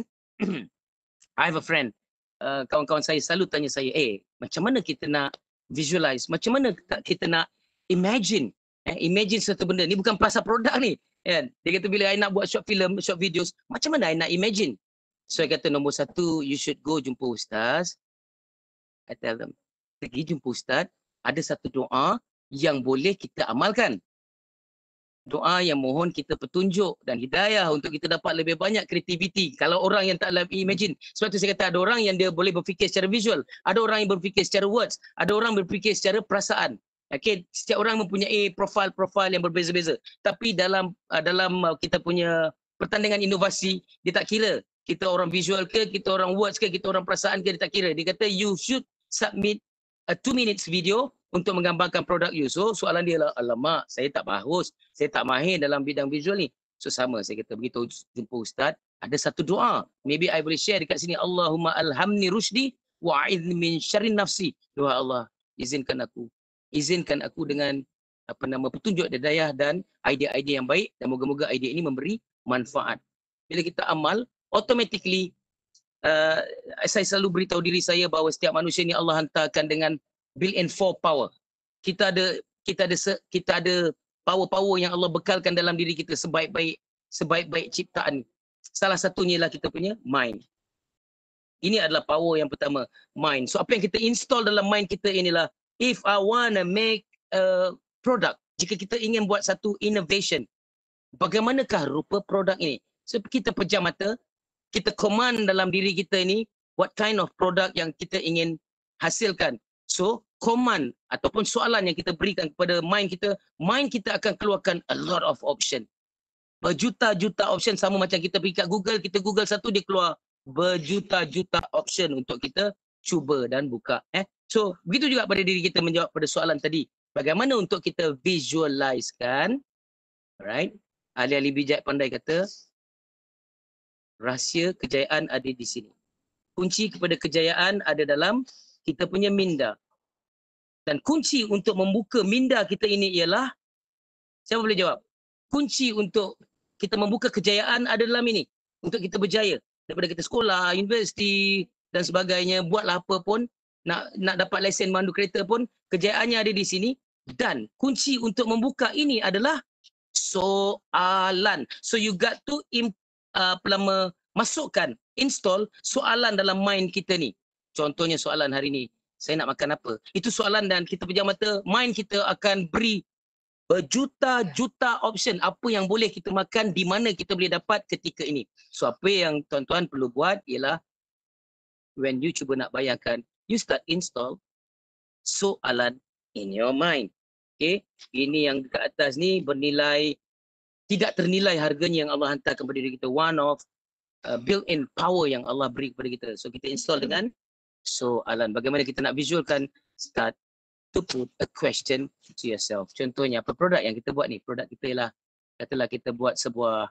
Kawan-kawan saya selalu tanya saya, macam mana kita nak visualize, macam mana kita nak imagine, imagine satu benda ni, bukan pasal produk ni, kan? Dia kata bila I nak buat short film, short videos, macam mana I nak imagine? So I kata nombor 1, you should go jumpa ustaz. I tell them, pergi jumpa ustaz, ada satu doa yang boleh kita amalkan. Doa yang mohon kita petunjuk dan hidayah untuk kita dapat lebih banyak kreativiti. Kalau orang yang tak imagine, sebab tu saya kata ada orang yang dia boleh berfikir secara visual, ada orang yang berfikir secara words, ada orang berfikir secara perasaan. Okay, setiap orang mempunyai profil yang berbeza-beza. Tapi dalam kita punya pertandingan inovasi, dia tak kira kita orang visual ke, kita orang words ke, kita orang perasaan ke, dia tak kira. Dia kata you should submit a 2 minutes video untuk menggambarkan produk you. So soalan dia lah, alamak, saya tak bagus, saya tak mahir dalam bidang visual ni. So sama, saya kata begitu jumpa ustaz, ada satu doa, maybe I boleh share dekat sini. Allahumma alhamni rushdi wa'idni min syarri nafsi. Doa Allah, izinkan aku dengan petunjuk hidayah dan idea-idea yang baik, dan moga-moga idea ini memberi manfaat. Bila kita amal, automatically saya selalu beritahu diri saya bahawa setiap manusia ni Allah hantarkan dengan built-in 4 power. Kita ada power-power yang Allah bekalkan dalam diri kita sebaik-baik ciptaan. Salah satunya ialah kita punya mind. Ini adalah power yang pertama, mind. So apa yang kita install dalam mind kita inilah, if I want to make a product, jika kita ingin buat satu innovation, bagaimanakah rupa produk ini? So kita pejam mata, kita command dalam diri kita ini what kind of product yang kita ingin hasilkan. So command ataupun soalan yang kita berikan kepada mind kita akan keluarkan a lot of option. Berjuta-juta option, sama macam kita pergi kat Google, kita Google satu dia keluar berjuta-juta option untuk kita cuba dan buka. So begitu juga pada diri kita menjawab pada soalan tadi. Bagaimana untuk kita visualizekan, alright? Ahli-ahli bijak pandai kata rahsia kejayaan ada di sini. Kunci kepada kejayaan ada dalam kita punya minda. Dan kunci untuk membuka minda kita ini ialah, siapa boleh jawab? Kunci untuk kita membuka kejayaan ada dalam ini. Untuk kita berjaya. Daripada kita sekolah, universiti dan sebagainya, buatlah apa pun, nak dapat lesen mandu kereta pun, kejayaannya ada di sini. Dan kunci untuk membuka ini adalah soalan. So you got to masukkan, install soalan dalam mind kita ni. Contohnya soalan hari ni, saya nak makan apa? Itu soalan dan kita pejam mata, mind kita akan beri berjuta-juta option apa yang boleh kita makan, di mana kita boleh dapat ketika ini. So apa yang tuan-tuan perlu buat ialah when you cuba nak bayangkan, you start install soalan in your mind. Okay, ini yang dekat atas ni bernilai, tidak ternilai harganya yang Allah hantar kepada diri kita. One of built-in power yang Allah beri kepada kita. So kita install dengan soalan. Bagaimana kita nak visualkan? Start to put a question to yourself. Contohnya apa produk yang kita buat ni? Produk kita ialah, katalah kita buat sebuah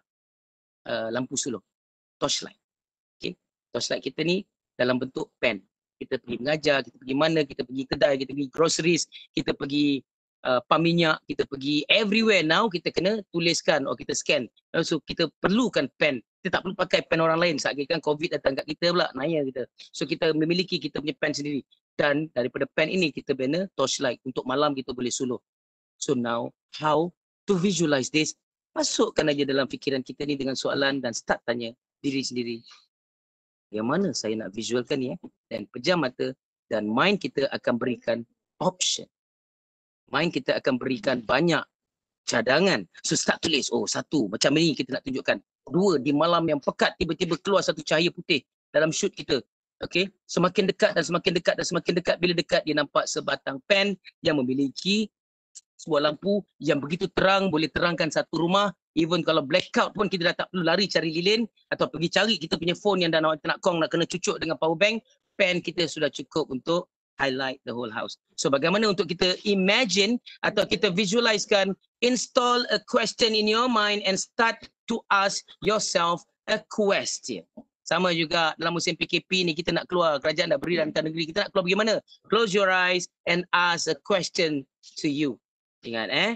lampu suluh, torchlight. Okay, torchlight kita ni dalam bentuk pen. Kita pergi mengajar, kita pergi mana, kita pergi kedai, kita pergi groceries, kita pergi pam minyak, kita pergi everywhere now, kita kena tuliskan atau kita scan. So kita perlukan pen. Kita tak perlu pakai pen orang lain. Saat kan COVID datang kat kita pula, naya kita. So kita memiliki kita punya pen sendiri. Dan daripada pen ini kita bina torchlight untuk malam kita boleh suluh. So now how to visualize this? Masukkan aja dalam fikiran kita ni dengan soalan dan start tanya diri sendiri. Yang mana saya nak visualkan ni? Dan pejam mata dan mind kita akan berikan option. Mind kita akan berikan banyak cadangan. So start tulis. Oh, satu. Macam ni kita nak tunjukkan. Dua, di malam yang pekat tiba-tiba keluar satu cahaya putih dalam shoot kita. Okay. Semakin dekat dan semakin dekat dan semakin dekat. Bila dekat dia nampak sebatang pen yang memiliki sebuah lampu yang begitu terang, boleh terangkan satu rumah. Even kalau blackout pun kita dah tak perlu lari cari lilin atau pergi cari kita punya phone yang dah nak kong nak kena cucuk dengan power bank. Pen kita sudah cukup untuk highlight the whole house. So bagaimana untuk kita imagine atau kita visualizekan, install a question in your mind and start to ask yourself a question. Sama juga dalam musim PKP ni, kita nak keluar, kerajaan dah beri rancangan negeri, kita nak keluar bagaimana? Close your eyes and ask a question to you. Ingat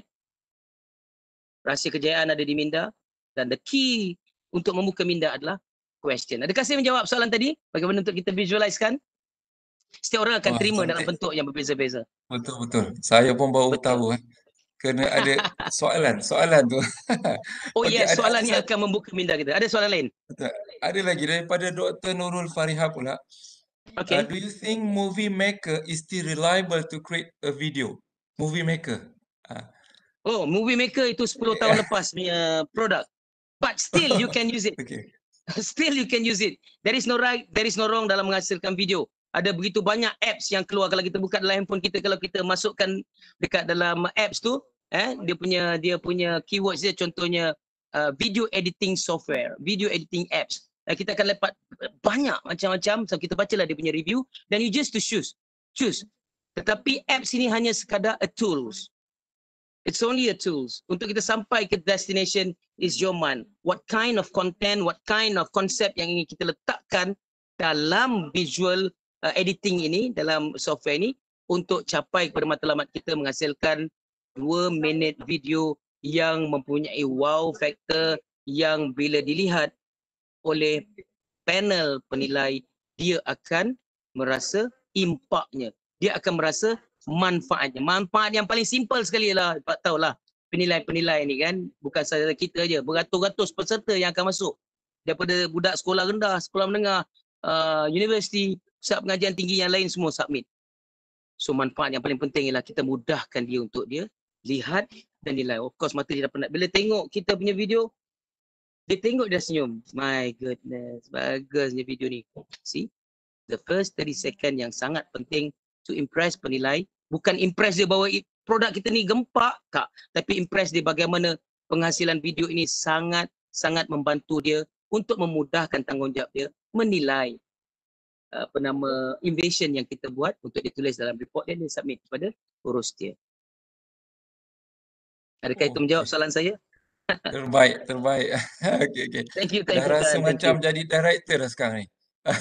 rahsia kejayaan ada di minda dan the key untuk membuka minda adalah question. Adakah saya menjawab soalan tadi? Bagaimana untuk kita visualizekan? Setiap orang akan terima dalam bentuk yang berbeza-beza. Betul. Saya pun baru tahu kena ada soalan tu. Oh Okey, ya, soalan yang akan membuka minda kita. Ada soalan lain? Betul. Ada lagi daripada Dr. Nurul Fariha pula. Okay. Do you think movie maker is still reliable to create a video? Movie maker. Oh, movie maker itu 10 tahun lepas punya produk. But still you can use it. Okay. Still you can use it. There is no right, there is no wrong dalam menghasilkan video. Ada begitu banyak apps yang keluar. Kalau kita buka dalam handphone kita, kalau kita masukkan dekat dalam apps tu, dia punya keywords dia, contohnya video editing software, video editing apps. Kita akan dapat banyak macam-macam. So kita bacalah dia punya review dan you just to choose. Tetapi apps ini hanya sekadar a tools. It's only a tools. Untuk kita sampai ke destination is your mind. What kind of content, what kind of concept yang ingin kita letakkan dalam visual editing ini, dalam software ini, untuk capai kepada matlamat kita menghasilkan 2 minit video yang mempunyai wow factor, yang bila dilihat oleh panel penilai, dia akan merasa impaknya. Dia akan merasa manfaatnya. Manfaat yang paling simple sekali lah, tahulah penilai-penilai ni kan, bukan sahaja kita aja, beratus-ratus peserta yang akan masuk. Daripada budak sekolah rendah, sekolah menengah, universiti, pusat pengajian tinggi yang lain semua submit. So manfaat yang paling penting ialah kita mudahkan dia untuk dia lihat dan nilai. Of course mata dia dah penat. Bila tengok kita punya video, dia tengok dia senyum. My goodness, bagusnya video ni. See? The first 30 second yang sangat penting to impress penilai. Bukan impress dia bahawa produk kita ni gempak, Kak. Tapi impress dia bagaimana penghasilan video ini sangat membantu dia untuk memudahkan tanggungjawab dia menilai invasion yang kita buat untuk ditulis dalam report dan dia submit kepada urus dia. Adakah itu menjawab soalan saya? Terbaik. Okey. Thank you Dah rasa Khan. Thank macam you. jadi director dah sekarang ni.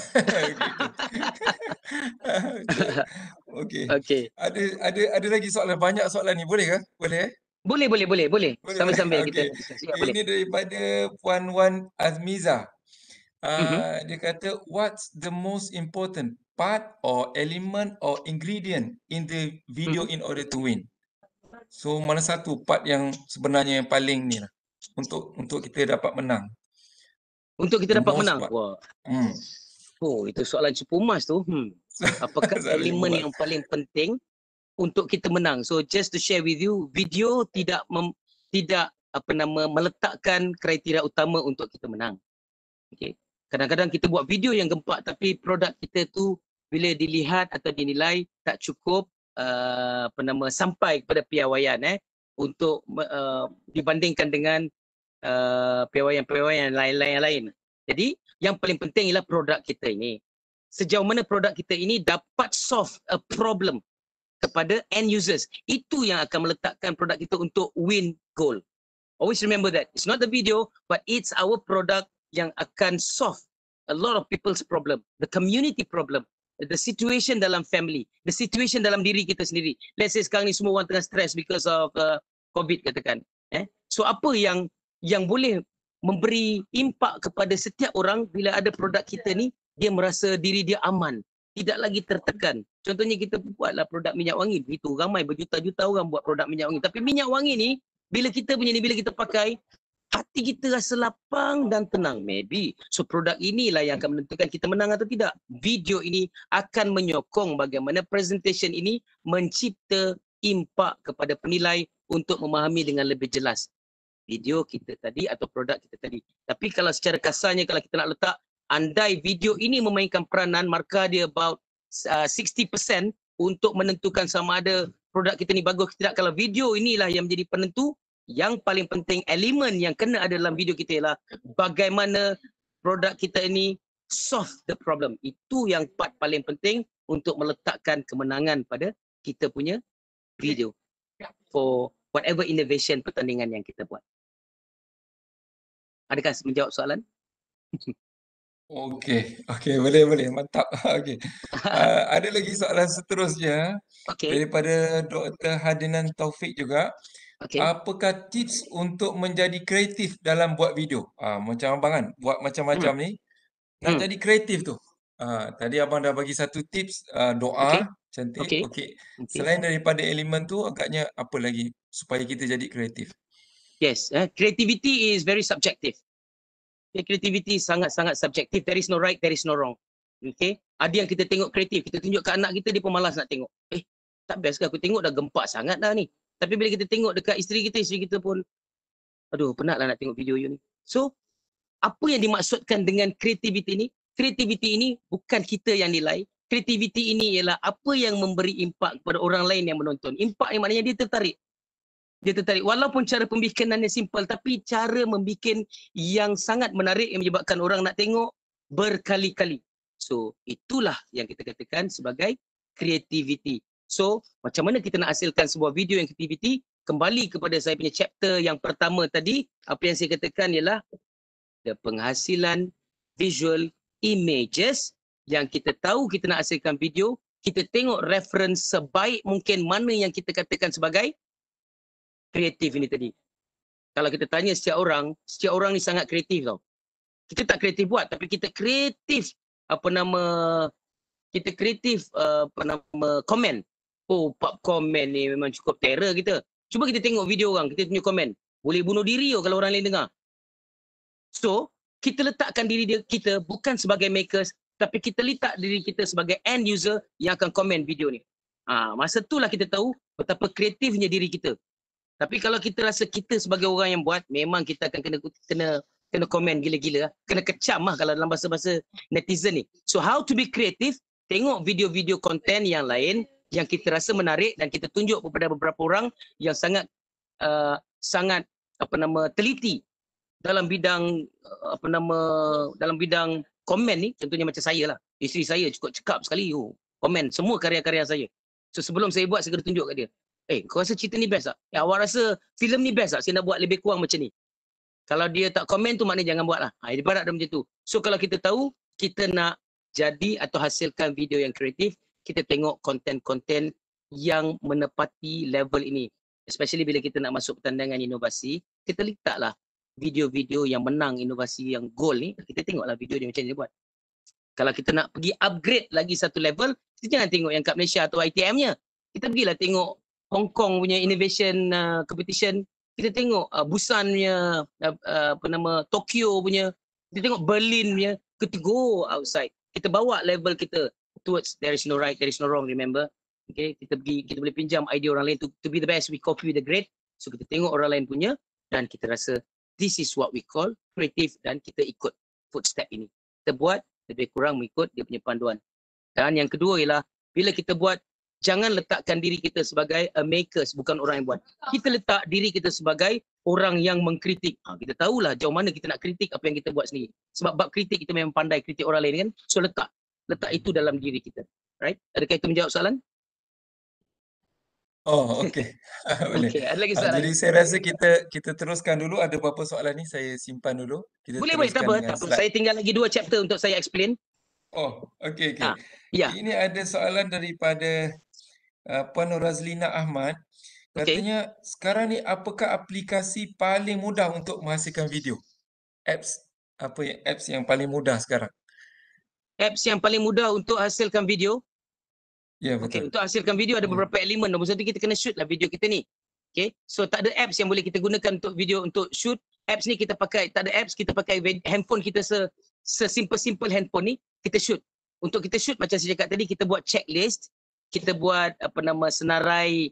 Okey. Okey. Ada lagi soalan, banyak soalan ni, boleh ke? Boleh? Boleh. Boleh. Sambil-sambil kita Okey. diskusi. Ya, boleh. Ini daripada Puan Wan Azmiza. Dia kata, what's the most important part or element or ingredient in the video in order to win? So mana satu part yang sebenarnya yang paling ni lah untuk kita dapat menang? Untuk kita The dapat most menang. part. Wah. Oh, itu soalan cukup emas tu. Apakah Soalan elemen emas. yang paling penting untuk kita menang? So just to share with you, video tidak meletakkan kriteria utama untuk kita menang. Okay. Kadang-kadang kita buat video yang gempak tapi produk kita tu bila dilihat atau dinilai tak cukup sampai kepada piawaian untuk dibandingkan dengan piawaian lain. Jadi yang paling penting ialah produk kita ini. Sejauh mana produk kita ini dapat solve a problem kepada end users. Itu yang akan meletakkan produk kita untuk win goal. Always remember that. It's not the video, but it's our product yang akan solve a lot of people's problem. The community problem. The situation dalam family. The situation dalam diri kita sendiri. Let's say sekarang ni semua orang tengah stress because of COVID katakan. So apa yang boleh memberi impak kepada setiap orang bila ada produk kita ni, dia merasa diri dia aman, tidak lagi tertekan. Contohnya kita buatlah produk minyak wangi, begitu ramai berjuta-juta orang buat produk minyak wangi. Tapi minyak wangi ni bila kita pakai, hati kita rasa lapang dan tenang. Maybe. So produk inilah yang akan menentukan kita menang atau tidak. Video ini akan menyokong bagaimana presentation ini mencipta impak kepada penilai untuk memahami dengan lebih jelas video kita tadi atau produk kita tadi. Tapi kalau secara kasarnya kalau kita nak letak, andai video ini memainkan peranan, markah dia about 60% untuk menentukan sama ada produk kita ni bagus ke tidak. Kalau video inilah yang menjadi penentu, yang paling penting elemen yang kena ada dalam video kita ialah bagaimana produk kita ini solve the problem. Itu yang part paling penting untuk meletakkan kemenangan pada kita punya video for whatever innovation pertandingan yang kita buat. Adakah menjawab soalan? Okey, boleh. Mantap. Okey. Ada lagi soalan seterusnya daripada Dr. Hadinan Taufik juga. Apakah tips untuk menjadi kreatif dalam buat video? Macam abang kan, buat macam-macam ni. Nak jadi kreatif tu. Tadi abang dah bagi satu tips, doa cantik. Okey. Selain daripada elemen tu, agaknya apa lagi supaya kita jadi kreatif? Yes, creativity is very subjective. Creativity sangat-sangat subjektif. There is no right, there is no wrong. Okay? Ada yang kita tengok kreatif, kita tunjuk ke anak kita, dia pun malas nak tengok. Tak best ke aku tengok dah gempak sangat dah ni. Tapi bila kita tengok dekat isteri kita pun, aduh penatlah nak tengok video you ni. So, apa yang dimaksudkan dengan creativity ni? Creativity ini bukan kita yang nilai. Creativity ini ialah apa yang memberi impak kepada orang lain yang menonton. Impak yang maknanya dia tertarik. Walaupun cara pembikinannya simple, tapi cara membikin yang sangat menarik yang menyebabkan orang nak tengok berkali-kali. So, itulah yang kita katakan sebagai creativity. So, macam mana kita nak hasilkan sebuah video yang creativity? Kembali kepada saya punya chapter yang pertama tadi, apa yang saya katakan ialah penghasilan visual images yang kita tahu kita nak hasilkan video, kita tengok reference sebaik mungkin mana yang kita katakan sebagai kreatif ini tadi. Kalau kita tanya setiap orang ni sangat kreatif tau. Kita tak kreatif buat, tapi kita kreatif komen. Oh, bab komen ni memang cukup terror kita. Cuba kita tengok video orang, kita punya komen. Boleh bunuh diri kalau orang lain dengar. So, kita letakkan diri kita bukan sebagai makers, tapi kita letak diri kita sebagai end user yang akan komen video ni. Masa itulah kita tahu betapa kreatifnya diri kita. Tapi kalau kita rasa kita sebagai orang yang buat, memang kita akan kena komen gila-gila. Kena kecam kalau dalam bahasa-bahasa netizen ni. So how to be creative? Tengok video-video konten yang lain yang kita rasa menarik dan kita tunjuk kepada beberapa orang yang sangat teliti dalam bidang dalam bidang komen ni, contohnya macam saya lah. Isteri saya cukup cakap sekali, komen semua karya-karya saya. So sebelum saya buat, saya kena tunjuk kat dia. Kau rasa cerita ni best tak? Awak rasa filem ni best tak? Saya nak buat lebih kurang macam ni. Kalau dia tak komen tu, maknanya jangan buat lah. Ibarat dia macam tu. So kalau kita tahu, kita nak jadi atau hasilkan video yang kreatif, kita tengok konten-konten yang menepati level ini. Especially bila kita nak masuk pertandingan inovasi, kita letaklah video-video yang menang inovasi yang goal ni, kita tengoklah video dia macam ni dia buat. Kalau kita nak pergi upgrade lagi satu level, kita jangan tengok yang kat Malaysia atau ITM-nya. Kita pergilah tengok Hong Kong punya innovation competition, kita tengok Busan punya, Tokyo punya, kita tengok Berlin punya, kita go outside. Kita bawa level kita towards there is no right, there is no wrong, remember? Okay, kita boleh pinjam idea orang lain to be the best, we copy the great. So kita tengok orang lain punya dan kita rasa this is what we call creative dan kita ikut footstep ini. Kita buat lebih kurang mengikut dia punya panduan. Dan yang kedua ialah bila kita buat, jangan letakkan diri kita sebagai a makers, bukan orang yang buat. Kita letak diri kita sebagai orang yang mengkritik. Kita tahulah jauh mana kita nak kritik apa yang kita buat sendiri. Sebab bab kritik kita memang pandai kritik orang lain kan. So letak itu dalam diri kita. Right? Adakah itu menjawab soalan? Oh, okey. Boleh. Okey, ada lagi soalan? Jadi saya rasa kita teruskan dulu. Ada beberapa soalan ni saya simpan dulu. Kita Boleh, tak teruskan apa. dengan Tak apa. slide. Saya tinggal lagi 2 chapter untuk saya explain. Oh, okey. Ya. Ini ada soalan daripada Puan Razlina Ahmad. Katanya, sekarang ni apakah aplikasi paling mudah untuk menghasilkan video? Apps yang paling mudah sekarang? Apps yang paling mudah untuk hasilkan video. Ya, Okey, betul. untuk hasilkan video ada beberapa elemen. Nombor satu, kita kena shoot lah video kita ni. Okey, so tak ada apps yang boleh kita gunakan untuk video untuk shoot. Apps ni kita pakai, tak ada apps, kita pakai handphone kita sesimpel-simpel handphone ni, kita shoot. Untuk kita shoot macam saya cakap tadi, kita buat checklist, kita buat senarai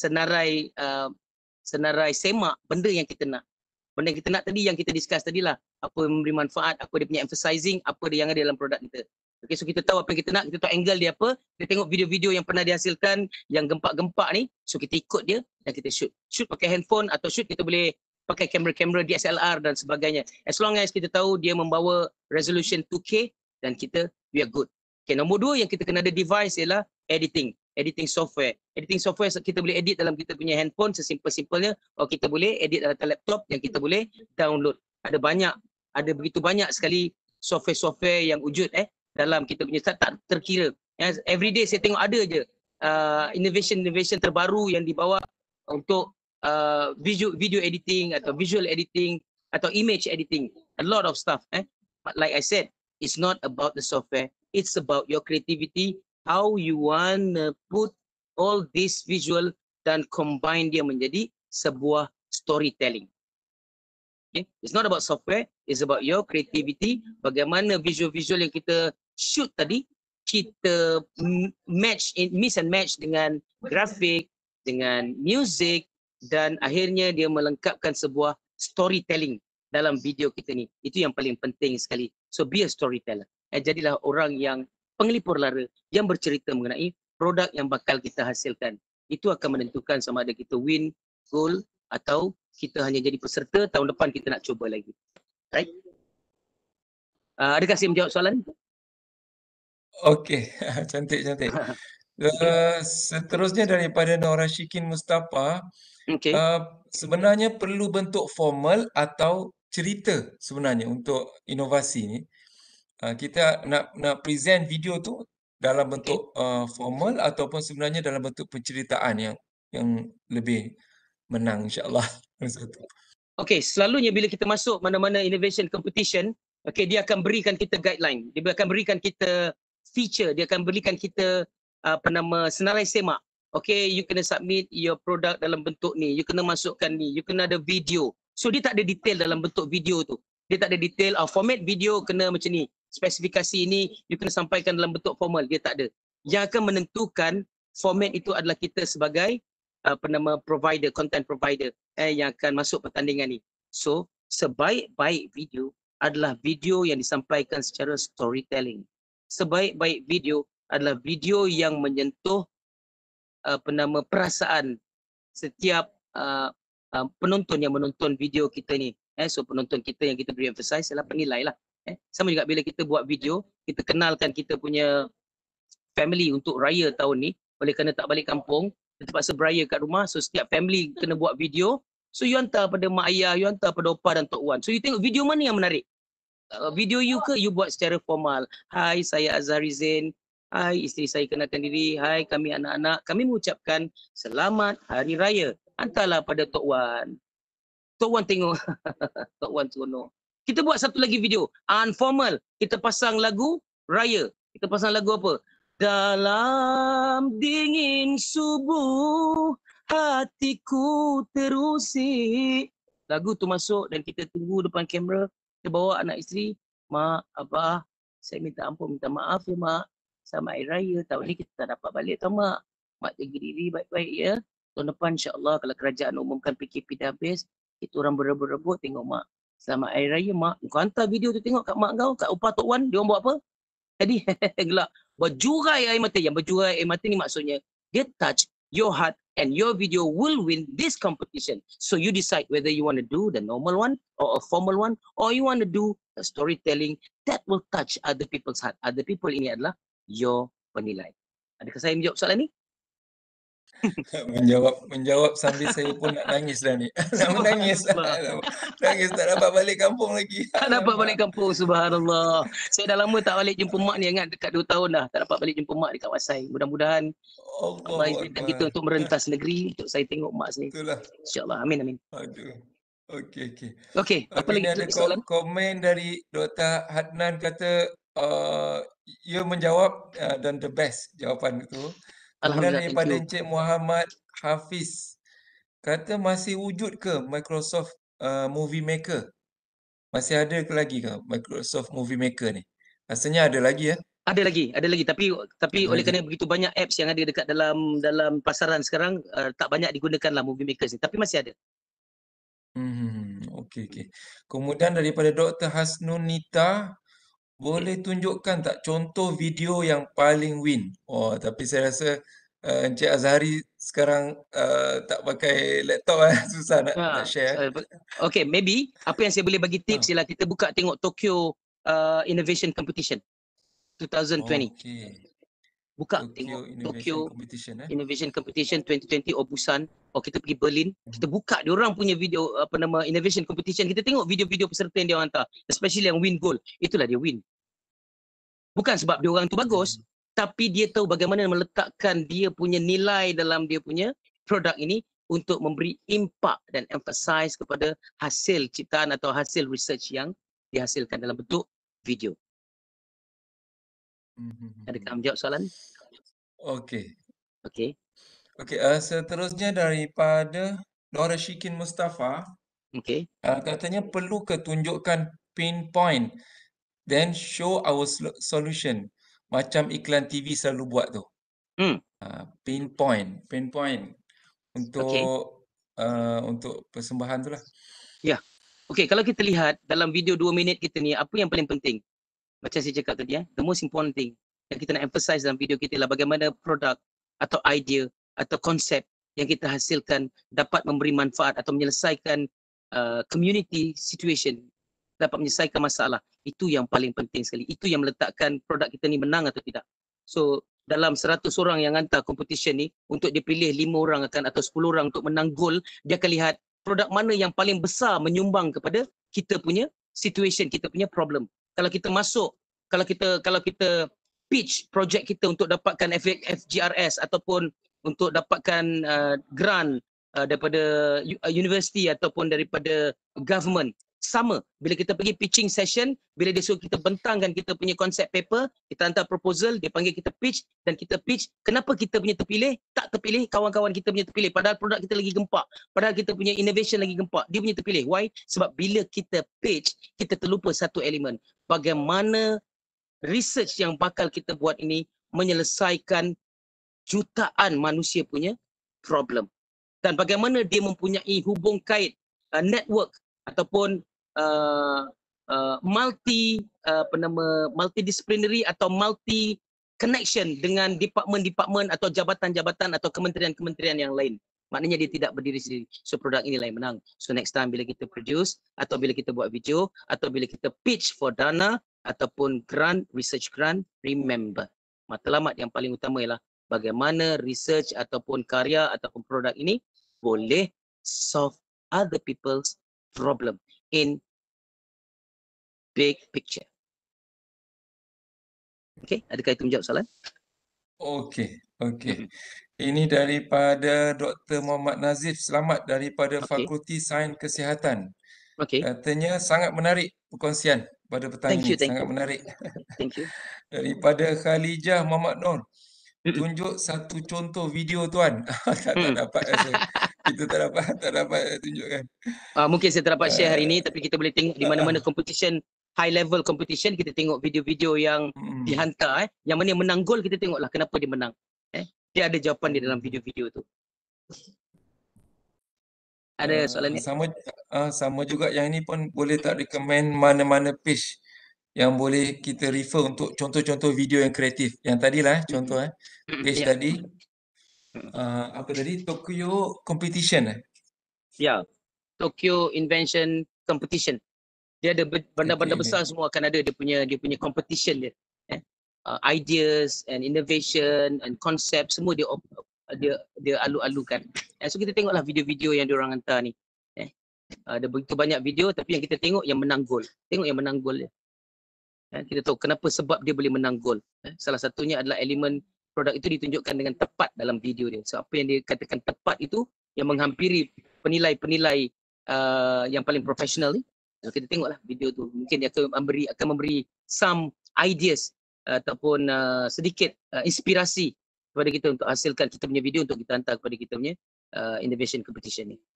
semak benda yang kita nak. Benda yang kita nak tadi, yang kita discuss tadi lah. Apa yang memberi manfaat, apa dia punya emphasizing, apa dia yang ada dalam produk kita. Okay, so kita tahu apa yang kita nak, kita tahu angle dia apa, kita tengok video-video yang pernah dihasilkan, yang gempak-gempak ni, so kita ikut dia dan kita shoot. Shoot pakai handphone atau shoot kita boleh pakai kamera-kamera DSLR dan sebagainya. As long as kita tahu dia membawa resolution 2K dan we are good. Okay, nombor 2 yang kita kena ada device ialah editing software. Editing software kita boleh edit dalam kita punya handphone sesimpel-simpelnya, atau kita boleh edit dalam laptop yang kita boleh download. Ada begitu banyak sekali software-software yang wujud dalam kita punya, tak terkira. Every day saya tengok ada je innovation terbaru yang dibawa untuk video editing atau visual editing atau image editing. A lot of stuff. But like I said, it's not about the software. It's about your creativity, how you want to put all this visual dan combine dia menjadi sebuah storytelling. Okay? It's not about software, it's about your creativity. Bagaimana visual-visual yang kita shoot tadi, kita mix and match dengan grafik, dengan music, dan akhirnya dia melengkapkan sebuah storytelling dalam video kita ni. Itu yang paling penting sekali. So be a storyteller. Jadilah orang yang penglipur lara, yang bercerita mengenai produk yang bakal kita hasilkan. Itu akan menentukan sama ada kita win goal atau kita hanya jadi peserta, tahun depan kita nak cuba lagi. Right? Adakah saya menjawab soalan? Okey, cantik. Seterusnya daripada Nora Syikin Mustafa, sebenarnya perlu bentuk formal atau cerita sebenarnya untuk inovasi ni. Kita nak present video tu dalam bentuk formal ataupun sebenarnya dalam bentuk penceritaan yang lebih menang, insya-Allah. Okey, selalunya bila kita masuk mana-mana innovation competition, dia akan berikan kita guideline, dia akan berikan kita feature, dia akan berikan kita senarai semak. Okay, you kena submit your product dalam bentuk ni, you kena masukkan ni, you kena ada video. So dia tak ada detail dalam bentuk video tu. Dia tak ada detail, format video kena macam ni, spesifikasi ini you kena sampaikan dalam bentuk formal, dia tak ada. Yang akan menentukan format itu adalah kita sebagai provider, content provider yang akan masuk pertandingan ni. So sebaik-baik video adalah video yang disampaikan secara storytelling. Sebaik-baik video adalah video yang menyentuh perasaan setiap penonton yang menonton video kita ni. So penonton kita yang kita beri emphasize adalah penilai lah. Sama juga bila kita buat video, kita kenalkan kita punya family untuk raya tahun ni, oleh kerana tak balik kampung, kita terpaksa beraya kat rumah, so setiap family kena buat video, so you hantar pada mak ayah, you hantar pada opa dan tok wan. So you tengok video mana yang menarik. Video you ke you buat secara formal. Hai, saya Azhari Zain. Hai, isteri saya kenalkan diri. Hai, kami anak-anak. Kami mengucapkan selamat hari raya. Hantarlah pada tok wan. Tok wan tengok. Tok wan seronok. Kita buat satu lagi video, informal. Kita pasang lagu raya. Kita pasang lagu apa? Dalam dingin subuh, hatiku terusik. Lagu tu masuk dan kita tunggu depan kamera. Kita bawa anak isteri, mak, abah, saya minta ampun, minta maaf ya mak. Sama hari raya, tahun ni kita tak dapat balik tau mak. Mak jaga diri baik-baik ya. Tahun depan insyaAllah kalau kerajaan umumkan PKP dah habis, kita orang berebut-rebut tengok mak. Selamat hari raya mak. Kau hantar video tu tengok kat mak kau, kat opa tok wan, dia orang buat apa? Jadi gelak. Berjurai air mata. Yang berjurai air mata ni maksudnya dia touch your heart and your video will win this competition. So you decide whether you want to do the normal one or a formal one or you want to do a storytelling that will touch other people's heart. Other people ini adalah your penilai. Adakah saya menjawab soalan ni? menjawab sambil saya pun nak nangis dah ni. Nak menangis. Nangis tak dapat balik kampung lagi. Tak dapat balik kampung, subhanallah. Saya dah lama tak balik jumpa mak ni, ingat dekat 2 tahun dah tak dapat balik jumpa mak dekat Wasai. Mudah-mudahan Allah izinkan kita untuk merentas negeri untuk saya tengok mak sini. Itulah. InsyaAllah. Amin amin. Aduh. Okey. Okey, apa lagi Ada soalan? komen dari Dr. Hadnan kata you menjawab dan the best jawapan itu. Kemudian Alhamdulillah, daripada thank you. Encik Muhammad Hafiz kata masih wujud ke Microsoft Movie Maker? Masih ada ke lagi ke Microsoft Movie Maker ni? Rasanya ada lagi ya? Ada lagi tapi Ada oleh lagi. kerana begitu banyak apps yang ada dekat dalam pasaran sekarang, tak banyak digunakan lah Movie Maker ni, tapi masih ada. Okey. Kemudian daripada Dr. Hasnunita, boleh tunjukkan tak contoh video yang paling win? Oh, tapi saya rasa Encik Azhari sekarang tak pakai laptop susah nak share. Okay, maybe apa yang saya boleh bagi tips ialah kita buka tengok Tokyo Innovation Competition 2020. Okey. Buka tengok Tokyo Competition Innovation Competition 2020 or Busan, or kita pergi Berlin, kita buka dia orang punya video Innovation Competition, kita tengok video-video peserta yang dia orang hantar, especially yang win gold. Itulah dia win. Bukan sebab dia orang tu bagus, tapi dia tahu bagaimana meletakkan dia punya nilai dalam dia punya produk ini untuk memberi impak dan emphasize kepada hasil ciptaan atau hasil research yang dihasilkan dalam bentuk video. Adakah menjawab soalan? Okey. Seterusnya daripada Dora Shikin Mustafa. Katanya perlu ke tunjukkan pinpoint then show our solution macam iklan TV selalu buat tu. Pinpoint untuk persembahan tu lah. Ya. Okey, kalau kita lihat dalam video 2 minit kita ni, apa yang paling penting? Macam saya cakap tadi, the most important thing yang kita nak emphasize dalam video kita adalah bagaimana produk atau idea atau konsep yang kita hasilkan dapat memberi manfaat atau menyelesaikan community situation, dapat menyelesaikan masalah. Itu yang paling penting sekali. Itu yang meletakkan produk kita ni menang atau tidak. So dalam 100 orang yang hantar competition ni, untuk dipilih 5 orang atau 10 orang untuk menang gold, dia akan lihat produk mana yang paling besar menyumbang kepada kita punya situation, kita punya problem. Kalau kita masuk, kalau kita pitch projek kita untuk dapatkan FGRS ataupun untuk dapatkan grant daripada universiti ataupun daripada government, sama. Bila kita pergi pitching session, bila dia suruh kita bentangkan kita punya konsep paper, kita hantar proposal, dia panggil kita pitch dan kita pitch, kenapa kita punya terpilih, tak terpilih, kawan-kawan kita punya terpilih, padahal produk kita lagi gempak, padahal kita punya innovation lagi gempak, dia punya terpilih. Why? Sebab bila kita pitch, kita terlupa satu elemen, bagaimana research yang bakal kita buat ini menyelesaikan jutaan manusia punya problem, dan bagaimana dia mempunyai hubung kait network ataupun multidisciplinary atau multi connection dengan department-department atau jabatan-jabatan atau kementerian-kementerian yang lain. maknanya dia tidak berdiri sendiri. So produk inilah yang menang. So next time bila kita produce atau bila kita buat video atau bila kita pitch for dana ataupun grant, research grant, remember matlamat yang paling utama ialah bagaimana research ataupun karya ataupun produk ini boleh solve other people's problem in big picture. Okay, adakah itu menjawab soalan? Okey, okey. Ini daripada Dr. Muhammad Nazif. Selamat daripada Okey. Fakulti Sains Kesihatan. Okey. Katanya sangat menarik perkongsian pada petang Thank ini. you, thank Sangat you. menarik. Thank you. Daripada Khalijah Muhammad Nur. Mm-mm. Tunjuk satu contoh video tuan. tak dapat rasa. Kita tak dapat tunjukkan. Mungkin saya tak dapat share hari ini, Uh, tapi kita boleh tengok di mana-mana competition, high level competition, kita tengok video-video yang dihantar. Yang mana yang menang gol, kita tengoklah kenapa dia menang. Dia ada jawapan di dalam video-video tu. Ada soalan ni? sama juga yang ini pun boleh tak recommend mana-mana page yang boleh kita refer untuk contoh-contoh video yang kreatif. Yang tadilah contoh page Ya. tadi apa tadi, Tokyo Competition Ya. Tokyo Invention Competition. Dia ada bandar-bandar besar semua akan ada dia punya competition dia. Ideas and innovation and concept semua dia alu-alukan. So kita tengoklah video-video yang diorang hantar ni. Ada begitu banyak video tapi yang kita tengok yang menang gol. Tengok yang menang gol dia. Kita tahu kenapa sebab dia boleh menang gol. Salah satunya adalah elemen produk itu ditunjukkan dengan tepat dalam video dia. So apa yang dia katakan tepat itu yang menghampiri penilai-penilai yang paling profesional ni. Kita tengoklah video tu. Mungkin dia akan memberi some ideas ataupun sedikit inspirasi kepada kita untuk hasilkan kita punya video untuk kita hantar kepada kita punya innovation competition ni.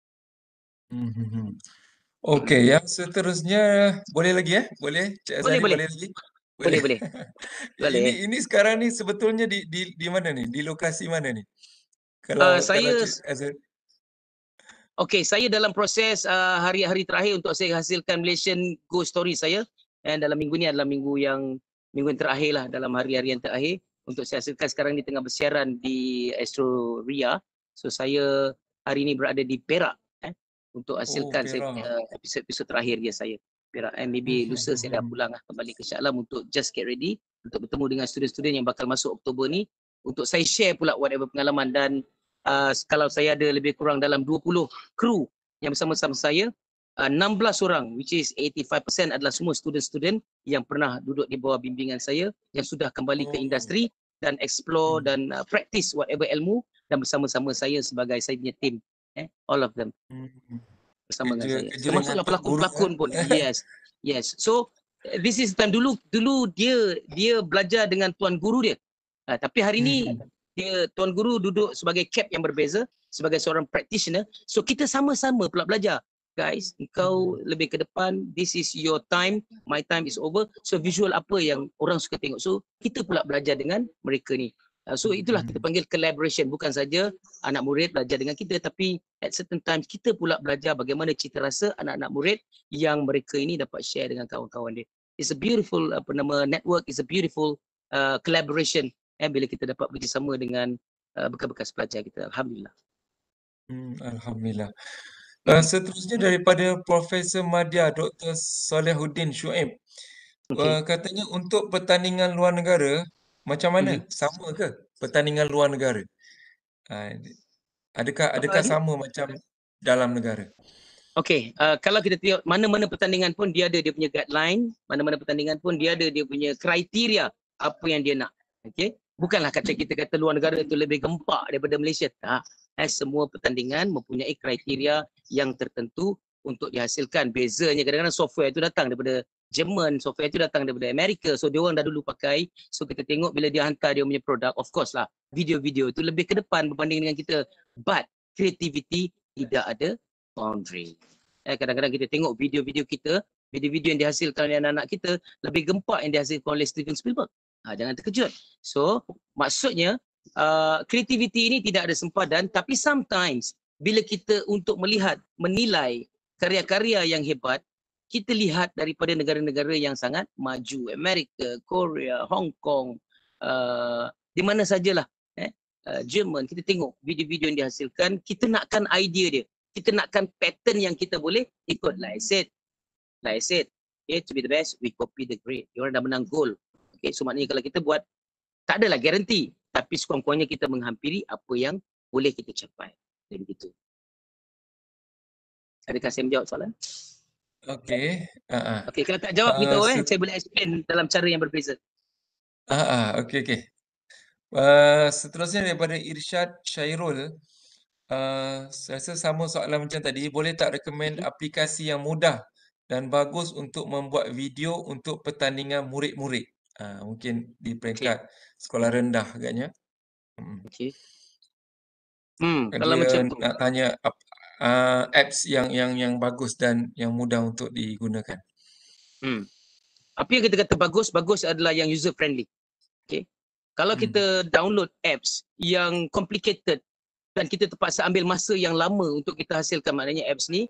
Okey, yang seterusnya boleh lagi Boleh? Cik Azhari Boleh. boleh lagi? Boleh. Ini sekarang ni sebetulnya di mana ni? Di lokasi mana ni? Kalau Cik Azhari. Okey, saya dalam proses hari-hari terakhir untuk saya hasilkan Malaysian Ghost Story saya. Dan dalam minggu ni adalah minggu yang terakhir lah, dalam hari-hari yang terakhir untuk saya hasilkan. Sekarang ni tengah bersiaran di Astro Ria. So saya hari ni berada di Perak untuk hasilkan saya episod terakhir dia saya. Perak, maybe lusa saya dah pulang kembali ke Shah Alam untuk just get ready untuk bertemu dengan student-student yang bakal masuk Oktober ni untuk saya share pula whatever pengalaman. Dan kalau saya ada lebih kurang dalam 20 kru yang bersama-sama saya, 16 orang which is 85% adalah semua student-student yang pernah duduk di bawah bimbingan saya yang sudah kembali ke industri dan explore dan practice whatever ilmu dan bersama-sama saya sebagai saya punya team. All of them bersama dengan saya. Termasuklah pelakon-pelakon pun. Yes. So this is time dulu dia belajar dengan tuan guru dia. Tapi hari ni tuan guru duduk sebagai cap yang berbeza sebagai seorang practitioner. So kita sama-sama pula belajar. Guys, engkau lebih ke depan, this is your time, my time is over. So visual apa yang orang suka tengok. So kita pula belajar dengan mereka ni. So itulah kita panggil collaboration. Bukan saja anak murid belajar dengan kita, tapi at certain times kita pula belajar bagaimana cita rasa anak-anak murid yang mereka ini dapat share dengan kawan-kawan dia. It's a beautiful network, it's a beautiful collaboration bila kita dapat bekerjasama dengan bekas-bekas pelajar kita. Alhamdulillah. Alhamdulillah. Seterusnya daripada Profesor Madya Dr. Salihuddin Shuaib. Katanya untuk pertandingan luar negara macam mana? Sama ke pertandingan luar negara? Adakah sama macam dalam negara? Okey, kalau kita tengok mana-mana pertandingan pun dia ada dia punya guideline, mana-mana pertandingan pun dia ada dia punya kriteria apa yang dia nak. Okey, bukanlah kita kata luar negara itu lebih gempak daripada Malaysia. Tak. Semua pertandingan mempunyai kriteria yang tertentu untuk dihasilkan. Bezanya kadang-kadang software itu datang daripada Jerman, software itu datang daripada Amerika. So dia orang dah dulu pakai. So kita tengok bila dia hantar dia punya produk, of course lah video-video itu lebih ke depan berbanding dengan kita. But creativity tidak ada boundary. Kadang-kadang kita tengok video-video kita, video-video yang dihasilkan oleh anak-anak kita lebih gempak yang dihasilkan oleh Steven Spielberg. Jangan terkejut. So maksudnya creativity ini tidak ada sempadan, tapi sometimes bila kita untuk melihat, menilai karya-karya yang hebat, kita lihat daripada negara-negara yang sangat maju, Amerika, Korea, Hong Kong, di mana sajalah. Jerman, kita tengok video-video yang dihasilkan, kita nakkan idea dia. Kita nakkan pattern yang kita boleh ikut. Like I said, okay, to be the best, we copy the great. Diorang dah menang gol. Okay, so maknanya kalau kita buat, tak adalah garanti. Tapi sekurang-kurangnya kita menghampiri apa yang boleh kita capai. Jadi begitu. Adakah saya menjawab soalan? Okey. Okey, kalau tak jawab, beritahu saya boleh explain dalam cara yang berbeza. Okey. Seterusnya daripada Irsyad Syairul, saya rasa sama soalan macam tadi, boleh tak recommend aplikasi yang mudah dan bagus untuk membuat video untuk pertandingan murid-murid? Mungkin di peringkat sekolah rendah agaknya. Okey. Kalau Dia macam tu. nak tanya apps yang bagus dan yang mudah untuk digunakan. Apa yang kita kata bagus adalah yang user friendly. Okay. Kalau kita download apps yang complicated dan kita terpaksa ambil masa yang lama untuk kita hasilkan, maknanya apps ni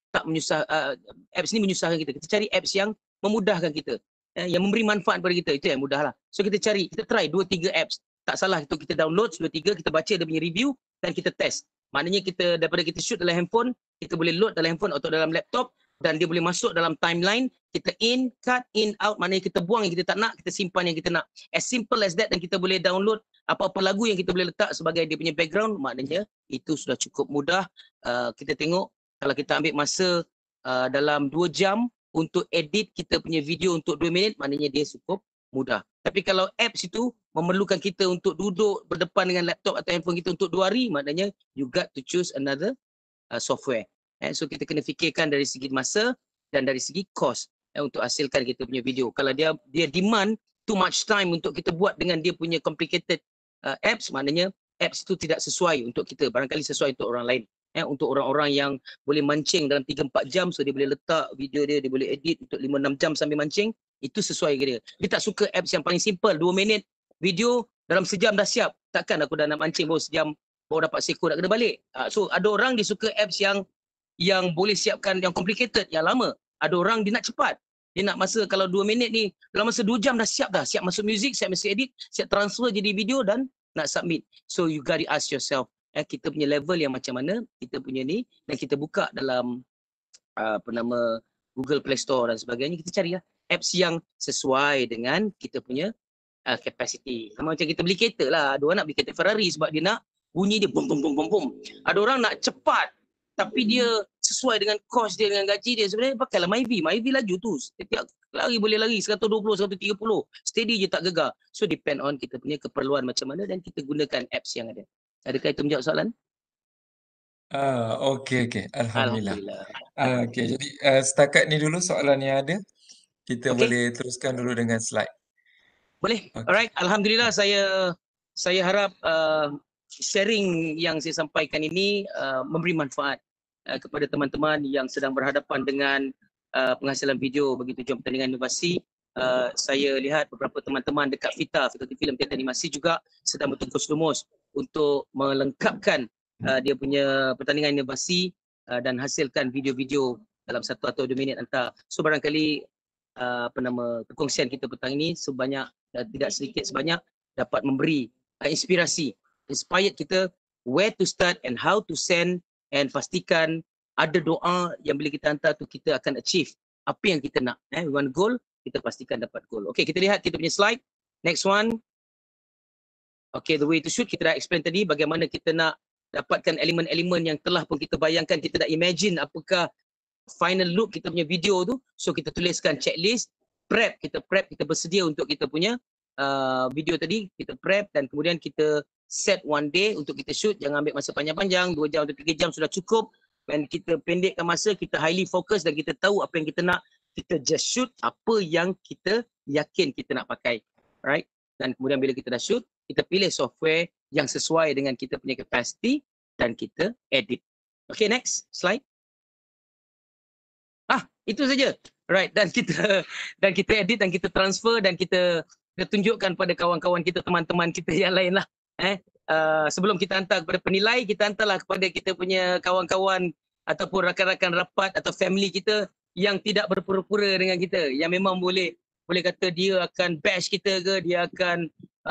apps ni menyusahkan kita. Kita cari apps yang memudahkan kita, yang memberi manfaat kepada kita, itu yang mudah lah. So kita try 2-3 apps. Tak salah itu kita download 2-3, kita baca dia punya review dan kita test. Maknanya kita daripada kita shoot dalam handphone, kita boleh load dalam handphone atau dalam laptop dan dia boleh masuk dalam timeline, kita cut, out, maknanya kita buang yang kita tak nak, kita simpan yang kita nak. As simple as that, dan kita boleh download apa-apa lagu yang kita boleh letak sebagai dia punya background, maknanya itu sudah cukup mudah. Kita tengok kalau kita ambil masa dalam 2 jam untuk edit kita punya video untuk 2 minit, maknanya dia cukup mudah. Tapi kalau apps itu memerlukan kita untuk duduk berdepan dengan laptop atau handphone kita untuk 2 hari, maknanya you got to choose another software. So kita kena fikirkan dari segi masa dan dari segi cost untuk hasilkan kita punya video. Kalau dia demand too much time untuk kita buat dengan dia punya complicated apps, maknanya apps itu tidak sesuai untuk kita, barangkali sesuai untuk orang lain. Untuk orang-orang yang boleh mancing dalam 3-4 jam, so dia boleh letak video dia boleh edit untuk 5-6 jam sambil mancing, itu sesuai ke dia. Dia tak suka apps yang paling simple, 2 minit video dalam sejam dah siap. Takkan aku dah nak mancing baru sejam baru dapat seekor nak kena balik. So ada orang dia suka apps yang boleh siapkan yang complicated, yang lama. Ada orang dia nak cepat. Dia nak masa, kalau 2 minit ni dalam masa 2 jam dah siap dah. Siap masuk music, siap masuk edit, siap transfer jadi video dan nak submit. So you gotta ask yourself, kita punya level yang macam mana, kita punya ni, dan kita buka dalam Google Play Store dan sebagainya, kita cari apps yang sesuai dengan kita punya capacity. Sama macam kita beli kereta lah. Ada orang nak beli kereta Ferrari sebab dia nak bunyi dia bum bum bum bum bum. Ada orang nak cepat tapi dia sesuai dengan kos dia, dengan gaji dia. Sebenarnya pakailah Myvi laju tu. Setiap lari boleh lari 120, 130. Steady je tak gegar. So depend on kita punya keperluan macam mana dan kita gunakan apps yang ada. Adakah itu menjawab soalan? Okey. Alhamdulillah. Okey, jadi setakat ni dulu soalan yang ada. Kita boleh teruskan dulu dengan slide. Boleh. Alright. Alhamdulillah, saya harap sharing yang saya sampaikan ini memberi manfaat kepada teman-teman yang sedang berhadapan dengan penghasilan video bagi tujuan pertandingan inovasi. Saya lihat beberapa teman-teman dekat Fita Film Teater Animasi juga sedang bertungkus lumus untuk melengkapkan dia punya pertandingan inovasi dan hasilkan video-video dalam 1 atau 2 minit hantar. So barangkali perkongsian kita petang ini sebanyak tidak sedikit sebanyak dapat memberi inspirasi, inspired kita where to start and how to send, and pastikan ada doa yang bila kita hantar tu kita akan achieve apa yang kita nak. We want goal, kita pastikan dapat goal. Okay, kita lihat kita punya slide. Next one. Okay, the way to shoot kita dah explain tadi bagaimana kita nak dapatkan elemen-elemen yang telah pun kita bayangkan, kita dah imagine apakah final look kita punya video tu. So kita tuliskan checklist, kita bersedia untuk kita punya video tadi, kita prep dan kemudian kita set 1 day untuk kita shoot. Jangan ambil masa panjang-panjang, 2 jam atau 3 jam sudah cukup. Dan kita pendekkan masa, kita highly focus dan kita tahu apa yang kita nak. Kita just shoot apa yang kita yakin kita nak pakai. Alright? Dan kemudian bila kita dah shoot, kita pilih software yang sesuai dengan kita punya capacity dan kita edit. Okay, next slide. Itu saja. Right, dan kita edit dan kita transfer dan kita tunjukkan pada kawan-kawan kita, teman-teman kita yang lain lah. Sebelum kita hantar kepada penilai, kita hantarlah kepada kita punya kawan-kawan ataupun rakan-rakan rapat atau family kita yang tidak berpura-pura dengan kita, yang memang boleh boleh kata dia akan bash kita ke, dia akan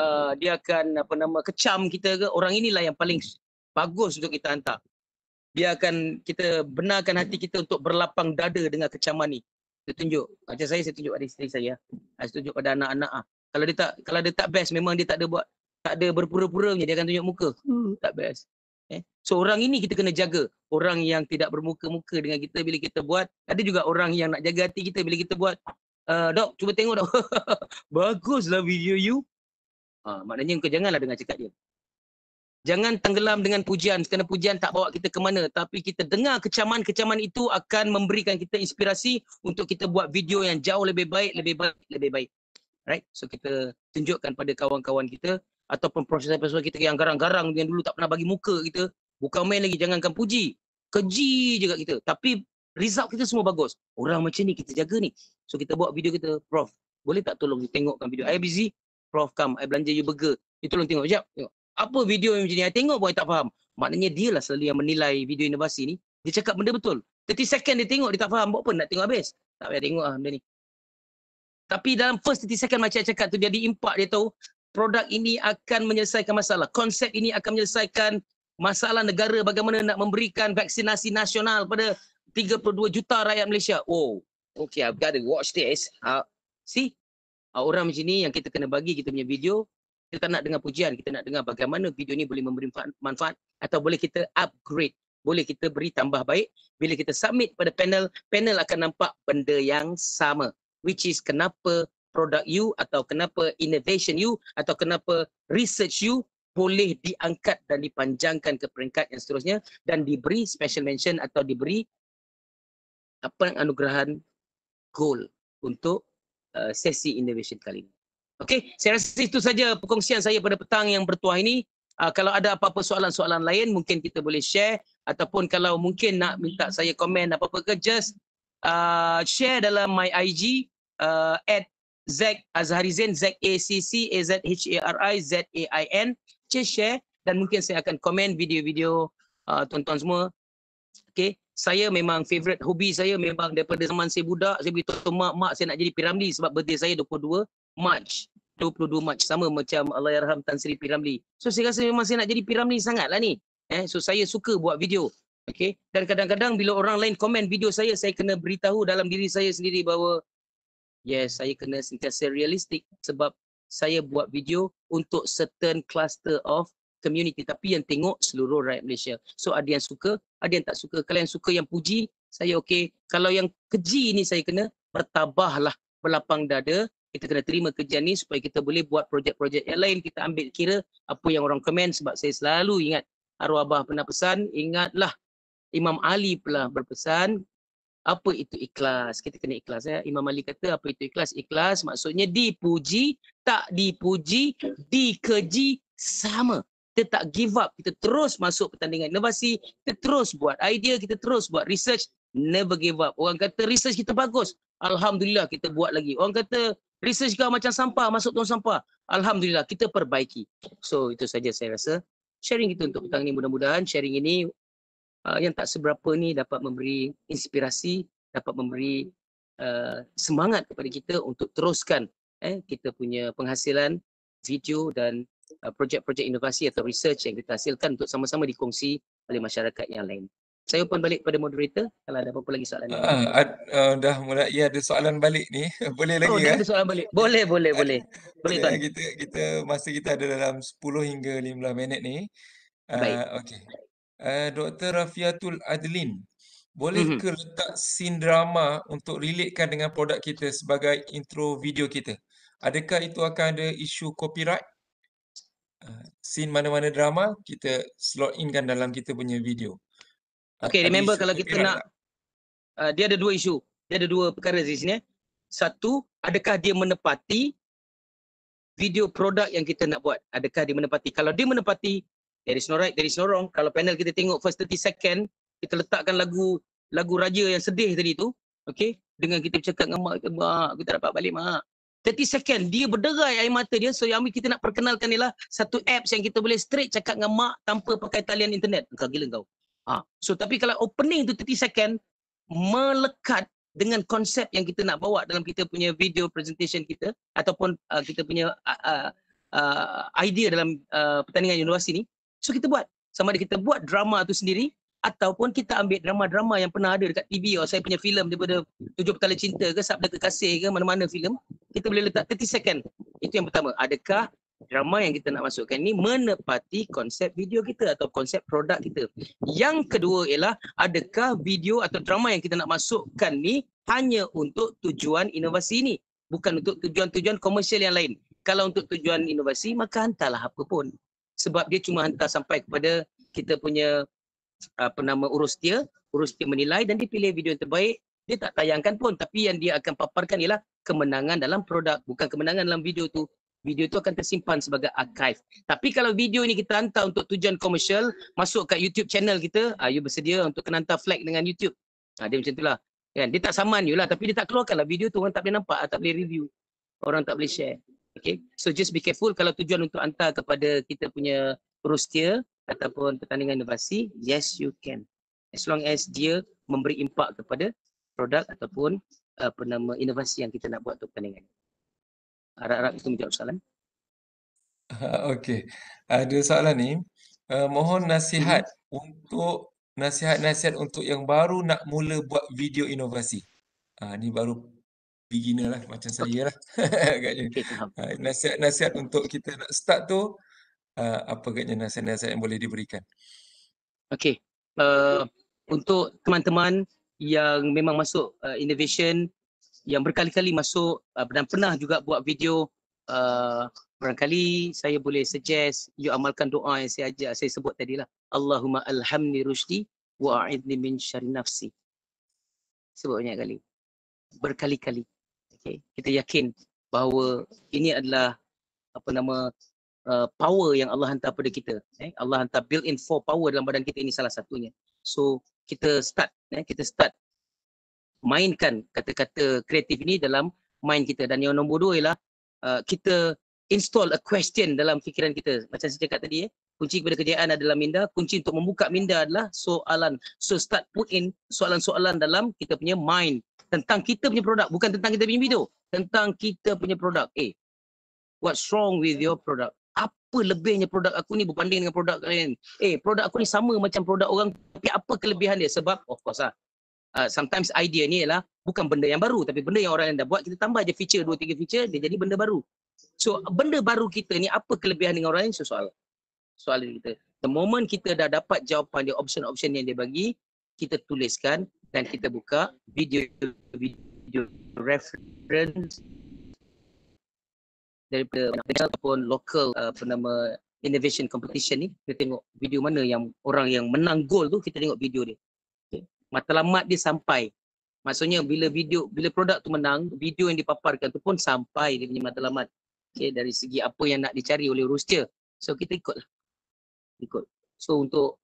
kecam kita ke, orang inilah yang paling bagus untuk kita hantar. Dia akan kita benarkan hati kita untuk berlapang dada dengan kecaman ni. Saya tunjuk. Macam saya tunjuk pada isteri saya. Saya tunjuk pada anak-anak. Kalau dia tak best, memang dia tak ada berpura-pura punya, dia akan tunjuk muka. Tak best. So orang ini kita kena jaga. Orang yang tidak bermuka-muka dengan kita bila kita buat. Ada juga orang yang nak jaga hati kita bila kita buat. Dok, cuba tengok dok. Baguslah video you. Maknanya kau janganlah dengar cakap dia. Jangan tenggelam dengan pujian, kerana pujian tak bawa kita ke mana. Tapi kita dengar kecaman-kecaman itu akan memberikan kita inspirasi untuk kita buat video yang jauh lebih baik, lebih baik. Right? So kita tunjukkan pada kawan-kawan kita ataupun profesor-profesor kita yang garang-garang yang dulu tak pernah bagi muka kita. Bukan main lagi, jangankan puji. Keji je kat kita. Tapi result kita semua bagus. Orang macam ni kita jaga ni. So kita buat video kita, Prof, boleh tak tolong tengokkan video. I busy, Prof, come, I belanja you burger. You tolong tengok, sekejap. Tengok. Apa video yang macam ni? I tengok pun I tak faham. Maknanya dia lah selalu yang menilai video inovasi ni. Dia cakap benda betul. 30 second dia tengok, dia tak faham. Buat apa nak tengok habis? Tak payah tengok lah benda ni. Tapi dalam first 30 second macam I cakap tu, dia diimpak, dia tahu produk ini akan menyelesaikan masalah. Konsep ini akan menyelesaikan masalah negara bagaimana nak memberikan vaksinasi nasional pada 32 juta rakyat Malaysia. Oh, okay, I've got to watch this. See? Orang macam ni yang kita kena bagi kita punya video. Kita tak nak dengar pujian, kita nak dengar bagaimana video ni boleh memberi manfaat atau boleh kita upgrade, boleh kita beri tambah baik. Bila kita submit pada panel, panel akan nampak benda yang sama. Which is kenapa produk you atau kenapa innovation you atau kenapa research you boleh diangkat dan dipanjangkan ke peringkat yang seterusnya dan diberi special mention atau diberi anugerah gold untuk sesi innovation kali ini. Okey, saya rasa itu saja perkongsian saya pada petang yang bertuah ini. Kalau ada apa-apa soalan-soalan lain mungkin kita boleh share ataupun kalau mungkin nak minta saya komen apa-apa ke, just share dalam my IG @ZACZAHARIZAIN, ZACCAZHARIZAIN. Just share dan mungkin saya akan komen video-video tuan-tuan semua. Okey, saya memang favorite hobi saya memang daripada zaman saya budak. Saya beritahu mak saya nak jadi P.Ramlee sebab birthday saya 22 Mac sama macam Allahyarham Tan Sri P.Ramlee. So saya rasa memang saya nak jadi P.Ramlee sangatlah ni. So saya suka buat video. Okey, dan kadang-kadang bila orang lain komen video saya kena beritahu dalam diri saya sendiri bahawa yes, saya kena sentiasa realistik sebab saya buat video untuk certain cluster of community tapi yang tengok seluruh rakyat Malaysia. So ada yang suka, ada yang tak suka. Kalau yang suka yang puji, saya okey. Kalau yang keji ni saya kena bertabahlah, berlapang dada. Kita kena terima kerja ni supaya kita boleh buat projek-projek yang lain. Kita ambil kira apa yang orang komen sebab saya selalu ingat arwah abah pernah pesan, ingatlah Imam Ali pernah berpesan, apa itu ikhlas? Kita kena ikhlas. Imam Ali kata apa itu ikhlas? Ikhlas maksudnya dipuji, tak dipuji, dikeji sama. Kita tak give up. Kita terus masuk pertandingan inovasi. Kita terus buat idea. Kita terus buat research. Never give up. Orang kata research kita bagus. Alhamdulillah kita buat lagi. Orang kata research kau macam sampah, masuk tong sampah. Alhamdulillah kita perbaiki. So itu saja saya rasa. Sharing kita untuk petang ini. Mudah-mudahan sharing ini yang tak seberapa ni dapat memberi inspirasi. Dapat memberi semangat kepada kita untuk teruskan kita punya penghasilan video dan projek-projek inovasi atau research yang kita hasilkan untuk sama-sama dikongsi oleh masyarakat yang lain. Saya open balik pada moderator kalau ada apa-apa lagi soalan. Dah mulai ada soalan balik ni. Boleh lagi dah ada soalan balik. Boleh tuan. Kita masa kita ada dalam 10 hingga 15 minit ni. Baik. Okey. Dr. Rafiatul Adlin, boleh ke letak scene drama untuk relatekan dengan produk kita sebagai intro video kita? Adakah itu akan ada isu copyright? Scene mana-mana drama kita slot inkan dalam kita punya video. Okay, remember kalau kita nak dia ada dua isu. Dia ada dua perkara di sini. Satu, adakah dia menepati video produk yang kita nak buat? Adakah dia menepati? Kalau dia menepati, there is no right, there is no wrong. Kalau panel kita tengok first 30 second, kita letakkan lagu raja yang sedih tadi tu, okey, dengan kita bercakap dengan mak kita dapat balik mak. 30 second dia berderai air mata dia. So yang kita nak perkenalkan ialah satu apps yang kita boleh straight cakap dengan mak tanpa pakai talian internet. Kau gila kau. So tapi kalau opening tu 30 second melekat dengan konsep yang kita nak bawa dalam kita punya video presentation kita ataupun kita punya idea dalam pertandingan inovasi ni. So kita buat. Sama ada kita buat drama tu sendiri ataupun kita ambil drama-drama yang pernah ada dekat TV. Saya punya filem daripada 7 Petala Cinta ke Sabda Kekasih ke mana-mana filem, kita boleh letak 30 second. Itu yang pertama. Adakah drama yang kita nak masukkan ni menepati konsep video kita atau konsep produk kita. Yang kedua ialah adakah video atau drama yang kita nak masukkan ni hanya untuk tujuan inovasi ni, bukan untuk tujuan-tujuan komersial yang lain. Kalau untuk tujuan inovasi maka hantarlah apa pun. Sebab dia cuma hantar sampai kepada kita punya urus dia menilai dan dia pilih video yang terbaik. Dia tak tayangkan pun, tapi yang dia akan paparkan ialah kemenangan dalam produk, bukan kemenangan dalam video tu. Video tu akan tersimpan sebagai archive. Tapi kalau video ni kita hantar untuk tujuan komersial, masuk kat YouTube channel kita, you bersedia untuk kena hantar flag dengan YouTube. Dia macam itulah. Kan? Dia tak saman you lah, tapi dia tak keluarkanlah video tu, orang tak boleh nampak, tak boleh review. Orang tak boleh share. Okay? So just be careful kalau tujuan untuk hantar kepada kita punya perusia ataupun pertandingan inovasi, yes you can. As long as dia memberi impak kepada produk ataupun inovasi yang kita nak buat untuk pertandingan. Harap-harap itu menjawab soalan. Okey. Ada soalan ni. Mohon nasihat untuk yang baru nak mula buat video inovasi. Ni baru beginner lah macam saya lah. Agaknya. Okay, faham. Nasihat untuk kita nak start tu, apa agaknya nasihat-nasihat yang boleh diberikan? Okey. Untuk teman-teman yang memang masuk innovation, yang berkali-kali masuk dan pernah juga buat video, barangkali saya boleh suggest you amalkan doa yang saya sebut tadi lah. Allahumma alhamni rushdi wa a'idni min syarri nafsi. Sebut banyak kali. Berkali-kali. Okay. Kita yakin bahawa ini adalah power yang Allah hantar pada kita. Allah hantar built-in 4 power dalam badan kita, ini salah satunya. So kita start mainkan kata-kata kreatif ini dalam mind kita. Dan yang nombor 2 ialah kita install a question dalam fikiran kita. Macam saya cakap tadi, kunci kepada kejayaan adalah minda. Kunci untuk membuka minda adalah soalan. So start put in soalan-soalan dalam kita punya mind tentang kita punya produk, bukan tentang kita punya video, tentang kita punya produk. What's wrong with your product? Apa lebihnya produk aku ni berbanding dengan produk kalian? Produk aku ni sama macam produk orang, tapi apa kelebihan dia? Sebab of course sometimes idea ni ialah bukan benda yang baru, tapi benda yang orang lain dah buat, kita tambah je feature 2-3 feature, dia jadi benda baru. So benda baru kita ni apa kelebihan dengan orang lain? So soalan kita. The moment kita dah dapat jawapan dia, option-option yang dia bagi, kita tuliskan dan kita buka video reference daripada ataupun local innovation competition ni. Kita tengok video mana yang orang yang menang gol tu, kita tengok video dia. Matlamat dia sampai. Maksudnya bila produk tu menang, video yang dipaparkan tu pun sampai dia punya matlamat. Dari segi apa yang nak dicari oleh urus dia. So kita ikutlah. So untuk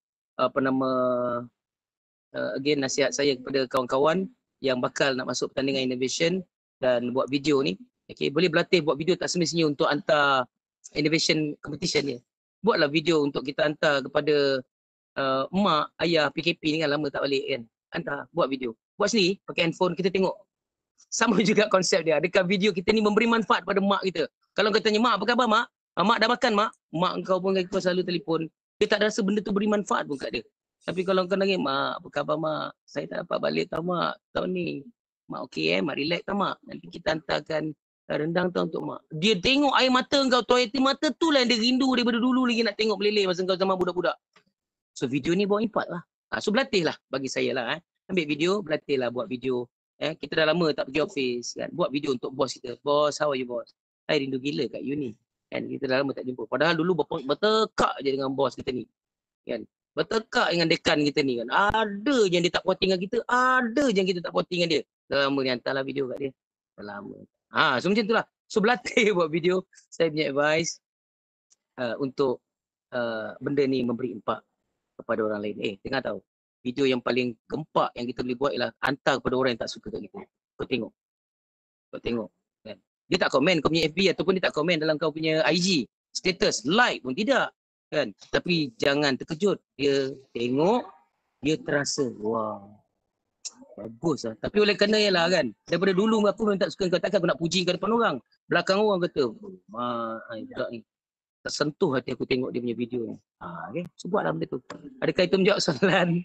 again nasihat saya kepada kawan-kawan yang bakal nak masuk pertandingan innovation dan buat video ni, boleh berlatih buat video, tak semestinya untuk hantar innovation competition ni. Buatlah video untuk kita hantar kepada mak, ayah, PKP ni kan lama tak balik kan. Hantar, buat video. Buat sendiri, pakai handphone, kita tengok. Sama juga konsep dia. Adakah video kita ni memberi manfaat pada mak kita? Kalau kau tanya, mak apa khabar mak? Mak dah makan mak? Mak kau pun kau selalu telefon. Dia tak rasa benda tu beri manfaat pun kat dia. Tapi kalau kau nangis, mak apa khabar mak? Saya tak dapat balik tau mak tahun ni. Mak okey mak relax tau mak. Nanti kita hantarkan rendang tau untuk mak. Dia tengok air mata kau, air mata tu lah yang dia rindu daripada dulu lagi nak tengok meleleh masa kau zaman budak-budak. So video ni bawa impact lah. So berlatih lah bagi saya lah. Ambil video, berlatih lah buat video. Kita dah lama tak pergi office kan. Buat video untuk bos kita. Boss, how are you boss? Saya rindu gila kat you ni. Kan kita dah lama tak jumpa. Padahal dulu bertekak je dengan bos kita ni. Kan? Bertekak dengan dekan kita ni kan. Ada je yang dia tak puas hati dengan kita, ada je yang kita tak puas hati dengan dia. Dah lama ni hantarlah video kat dia. Dah lama. So macam itulah. So berlatih buat video. Saya punya advice untuk benda ni memberi impak kepada orang lain. Dengar tahu. Video yang paling gempak yang kita boleh buat ialah hantar kepada orang yang tak suka kat kita. Kau tengok. Kan? Dia tak komen kau punya FB ataupun dia tak komen dalam kau punya IG. Status, like pun tidak. Kan? Tapi jangan terkejut. Dia tengok, dia terasa, wow. Bagus lah. Tapi oleh kerana ialah kan, daripada dulu aku memang tak suka kau, takkan aku nak puji kau depan orang. Belakang orang kata, budak ni tersentuh hati aku tengok dia punya video ni. Okay. So buatlah benda tu. Adakah itu menjawab soalan?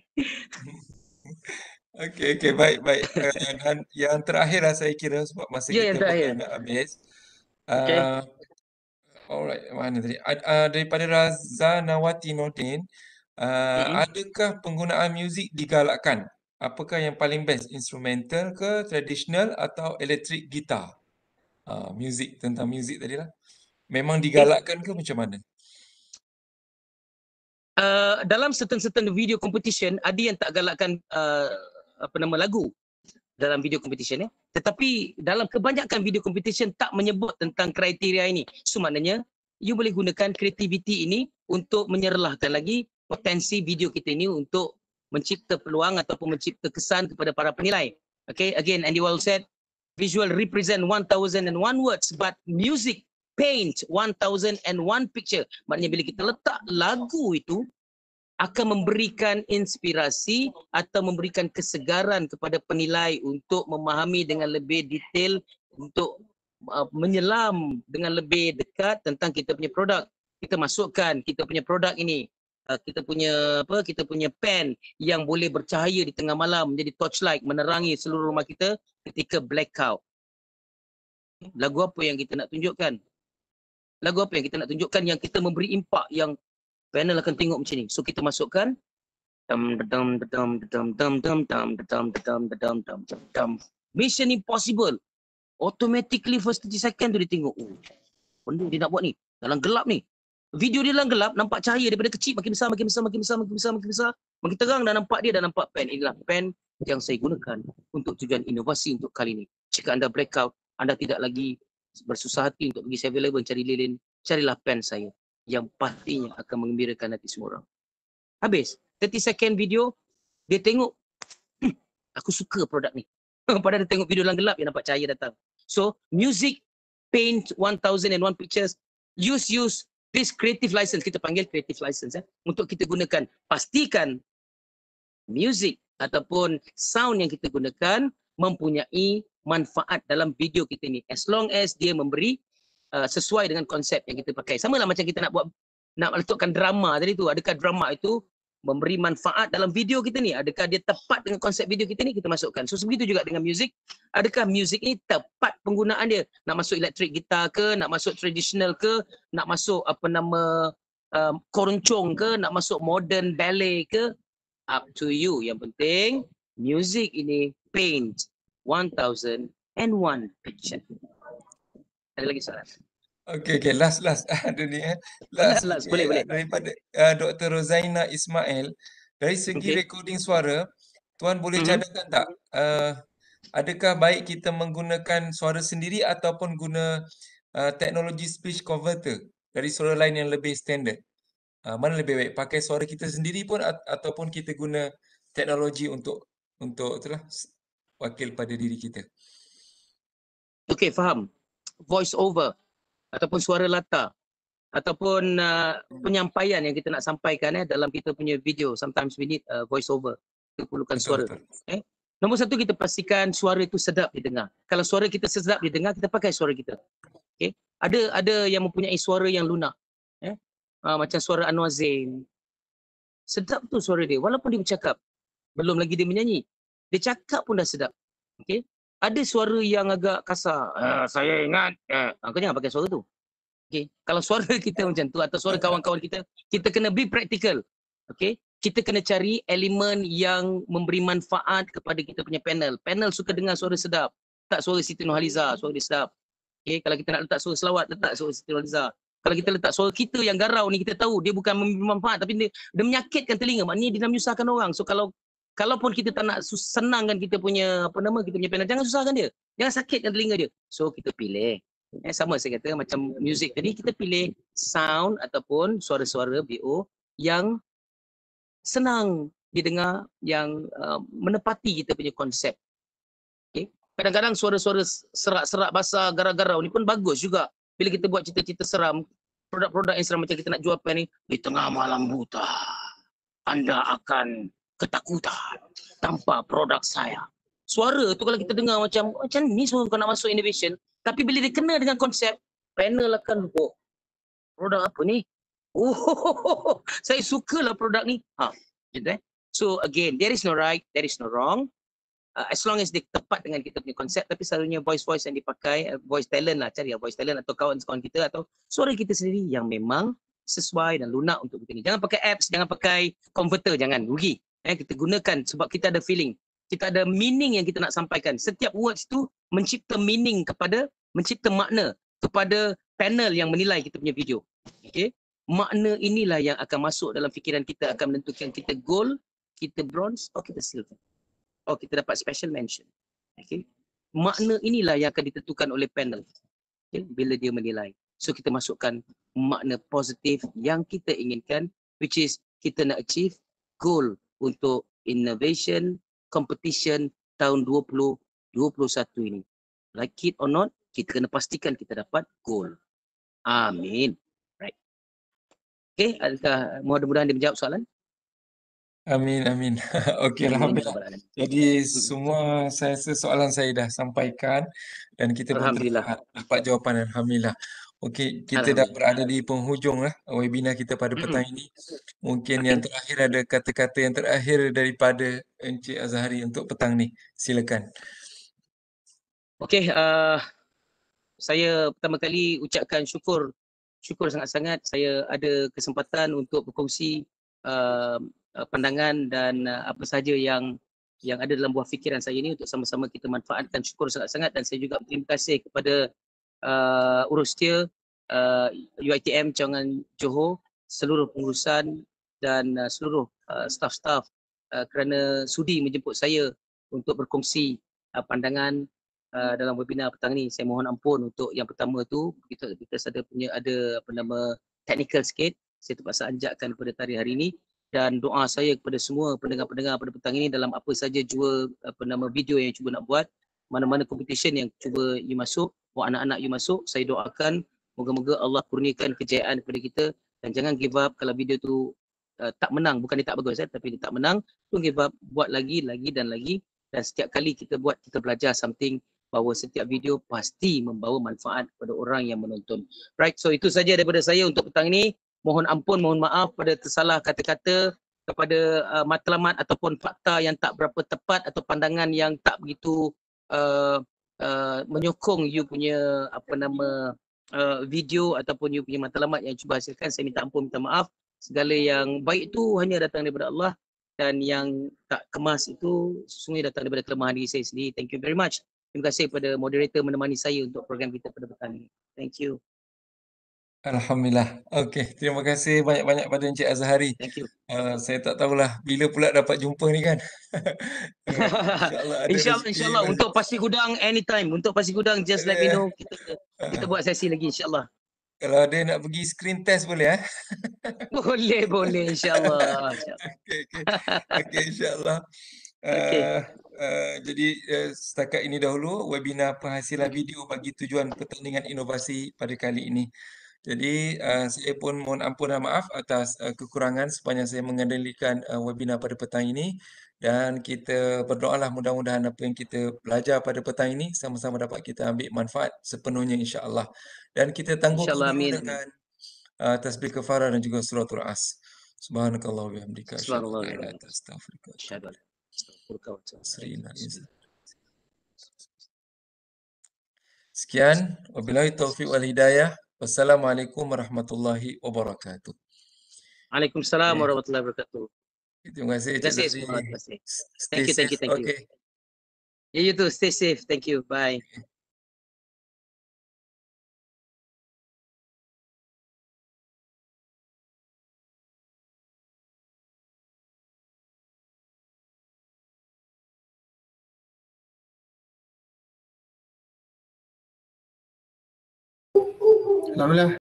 Okey, baik. Dan yang terakhir lah saya kira sebab masa Ya, yang kita terakhir. bukan nak habis. Okey. Alright, mana tadi? Daripada Raza Nawati Nordin, adakah penggunaan muzik digalakkan? Apakah yang paling best, instrumental ke, traditional atau elektrik gitar? Muzik, tentang muzik tadi lah. Memang digalakkan ke macam mana? Dalam certain video competition ada yang tak galakkan lagu dalam video competition tetapi dalam kebanyakan video competition tak menyebut tentang kriteria ini. So maknanya you boleh gunakan creativity ini untuk menyerlahkan lagi potensi video kita ini untuk mencipta peluang ataupun mencipta kesan kepada para penilai. Okay, again Andy Warhol said visual represent 1001 words but music paint 1001 picture. Maknanya bila kita letak lagu itu akan memberikan inspirasi atau memberikan kesegaran kepada penilai untuk memahami dengan lebih detail, untuk menyelam dengan lebih dekat tentang kita punya produk. Kita masukkan kita punya produk ini, kita punya pen yang boleh bercahaya di tengah malam menjadi torchlight menerangi seluruh rumah kita ketika blackout. Lagu apa yang kita nak tunjukkan? Lagu apa yang kita nak tunjukkan yang kita memberi impak yang panel akan tengok macam ni. So kita masukkan Mission Impossible. Automatically first 30 second tu dia tengok. Oh, benda dia nak buat ni dalam gelap ni. Video dia dalam gelap nampak cahaya daripada kecil makin besar. Makin terang dah nampak dia, dah nampak pen. Inilah pen yang saya gunakan untuk tujuan inovasi untuk kali ini. Jika anda blackout, anda tidak lagi bersusah hati untuk pergi 7-Eleven cari lilin, carilah pen saya yang pastinya akan mengembirakan hati semua orang. Habis 30 second video, dia tengok aku suka produk ni. Padahal dia tengok video dalam gelap yang nampak cahaya datang. So music paint 1001 pictures, use this creative license, kita panggil creative license untuk kita gunakan. Pastikan music ataupun sound yang kita gunakan mempunyai manfaat dalam video kita ni, as long as dia memberi sesuai dengan konsep yang kita pakai. Sama lah macam kita nak letakkan drama tadi tu. Adakah drama itu memberi manfaat dalam video kita ni? Adakah dia tepat dengan konsep video kita ni? Kita masukkan. So begitu juga dengan muzik. Adakah muzik ni tepat penggunaan dia? Nak masuk elektrik gitar ke? Nak masuk traditional ke? Nak masuk koroncong ke? Nak masuk modern ballet ke? Up to you. Yang penting muzik ini paint 1001 picture. Ada lagi soalan? Okey, last. Ada ni Last. Boleh. Daripada Dr. Rozaina Ismail, dari segi recording suara, tuan boleh cadangkan tak? Adakah baik kita menggunakan suara sendiri ataupun guna teknologi speech converter dari suara lain yang lebih standard? Mana lebih baik? Pakai suara kita sendiri pun ataupun kita guna teknologi untuk itulah wakil pada diri kita? Okey, faham. Voice over ataupun suara latar ataupun penyampaian yang kita nak sampaikan dalam kita punya video, sometimes we need voice over. Kita perlukan suara. Nombor satu, kita pastikan suara itu sedap didengar. Kalau suara kita sedap didengar, kita pakai suara kita. Okay? Ada yang mempunyai suara yang lunak. Macam suara Anwar Zain. Sedap tu suara dia, walaupun dia bercakap. Belum lagi dia menyanyi. Dia cakap pun dah sedap. Okay? Ada suara yang agak kasar. Saya ingat. Kau jangan pakai suara tu. Okay? Kalau suara kita macam tu atau suara kawan-kawan kita kena be practical. Okay? Kita kena cari elemen yang memberi manfaat kepada kita punya panel. Panel suka dengar suara sedap. Tak suara Siti Nurhaliza, suara dia sedap. Okay? Kalau kita nak letak suara selawat, letak suara Siti Nurhaliza. Kalau kita letak suara kita yang garau ni, kita tahu dia bukan memberi manfaat tapi dia menyakitkan telinga. Maknanya dia nak menyusahkan orang. So kalaupun kita tak nak senangkan kita punya kita punya panel, jangan susahkan dia. Jangan sakitkan telinga dia. So kita pilih. Sama saya kata macam muzik tadi, kita pilih sound ataupun suara-suara BO yang senang didengar, yang menepati kita punya konsep. Okay? Kadang-kadang suara-suara serak-serak basah, garau-garau ni pun bagus juga. Bila kita buat cerita-cerita seram, produk-produk yang seram macam kita nak jual pen ni, di tengah malam buta, anda akan ketakutan tanpa produk saya. suara tu kalau kita dengar macam ni suara kau nak masuk innovation, tapi bila dia kena dengan konsep, panel akan produk apa ni? Oh, saya sukalah produk ni. Gitu. So again, there is no right, there is no wrong. As long as dia tepat dengan kita punya konsep, tapi selalunya voice yang dipakai, voice talent lah, cari voice talent atau kawan-kawan kita atau suara kita sendiri yang memang sesuai dan lunak untuk kita ni. Jangan pakai apps, jangan pakai converter, jangan rugi. Kita gunakan sebab kita ada feeling, kita ada meaning yang kita nak sampaikan. Setiap words tu mencipta meaning mencipta makna kepada panel yang menilai kita punya video. Okay? Makna inilah yang akan masuk dalam fikiran kita, akan menentukan kita gold, kita bronze, atau kita silver. Kita dapat special mention. Okay. Makna inilah yang akan ditentukan oleh panel. Okay. Bila dia menilai. So kita masukkan makna positif yang kita inginkan, which is kita nak achieve goal untuk innovation competition tahun 2021 ini. Like it or not, kita kena pastikan kita dapat goal. Amin. Right. Okay, adakah mudah-mudahan dia menjawab soalan? Amin, amin. Okey, alhamdulillah. Jadi semua soalan saya dah sampaikan dan kita pun telah dapat jawapan, alhamdulillah. Okey, kita dah berada di penghujung webinar kita pada petang ini. Mungkin yang terakhir ada kata-kata yang terakhir daripada Encik Azhari untuk petang ni. Silakan. Okey, saya pertama kali ucapkan syukur sangat-sangat saya ada kesempatan untuk berkongsi pandangan dan apa sahaja yang ada dalam buah fikiran saya ini untuk sama-sama kita manfaatkan. Syukur sangat-sangat dan saya juga berterima kasih kepada urustia UiTM Cawangan Johor, seluruh pengurusan dan seluruh staf-staf kerana sudi menjemput saya untuk berkongsi pandangan dalam webinar petang ni. Saya mohon ampun untuk yang pertama tu kita ada technical sikit. Saya terpaksa anjakkan pada tarikh hari ini. Dan doa saya kepada semua pendengar-pendengar pada petang ini dalam apa saja jua video yang cuba nak buat, mana-mana competition yang cuba you masuk, anak-anak you masuk, saya doakan moga-moga Allah kurniakan kejayaan kepada kita dan jangan give up kalau video tu tak menang, bukan dia tak bagus tapi dia tak menang, don't give up, buat lagi dan lagi dan setiap kali kita buat kita belajar something bahawa setiap video pasti membawa manfaat kepada orang yang menonton. Right, so itu saja daripada saya untuk petang ini. Mohon ampun, mohon maaf pada tersalah kata-kata, kepada matlamat ataupun fakta yang tak berapa tepat atau pandangan yang tak begitu menyokong you punya video ataupun you punya matlamat yang cuba hasilkan. Saya minta ampun, minta maaf. Segala yang baik itu hanya datang daripada Allah dan yang tak kemas itu sesungguhnya datang daripada kelemahan diri saya sendiri. Thank you very much. Terima kasih kepada moderator menemani saya untuk program kita pada petang ini. Thank you. Alhamdulillah. Okey, terima kasih banyak-banyak pada Encik Azhari. Thank you. Saya tak tahulah bila pula dapat jumpa ni kan. InsyaAllah ada rezeki. InsyaAllah. Untuk Pasir Gudang anytime. Untuk Pasir Gudang just let me know. Kita buat sesi lagi insyaAllah. Kalau ada nak pergi screen test boleh Boleh insyaAllah. Okey, insyaAllah. Jadi setakat ini dahulu webinar penghasilan video bagi tujuan pertandingan inovasi pada kali ini. Jadi saya pun mohon ampun dan maaf atas kekurangan sepanjang saya mengendalikan webinar pada petang ini dan kita berdoalah mudah-mudahan apa yang kita belajar pada petang ini sama-sama dapat kita ambil manfaat sepenuhnya insya-Allah. Dan kita tangguhkan dulu dengan tasbih kafarah dan juga suratul as. Subhanakallah wa bihamdika asyhadu an la ilaha illa anta astaghfiruka wa atubu ilaik. Sekian, wabillahi taufiq wal hidayah. Wassalamualaikum warahmatullahi wabarakatuh. Waalaikumsalam warahmatullahi wabarakatuh. Terima kasih. Terima kasih semua. Terima kasih. Thank you. Okay. Yeah, you too. Stay safe. Thank you. Bye. Alhamdulillah.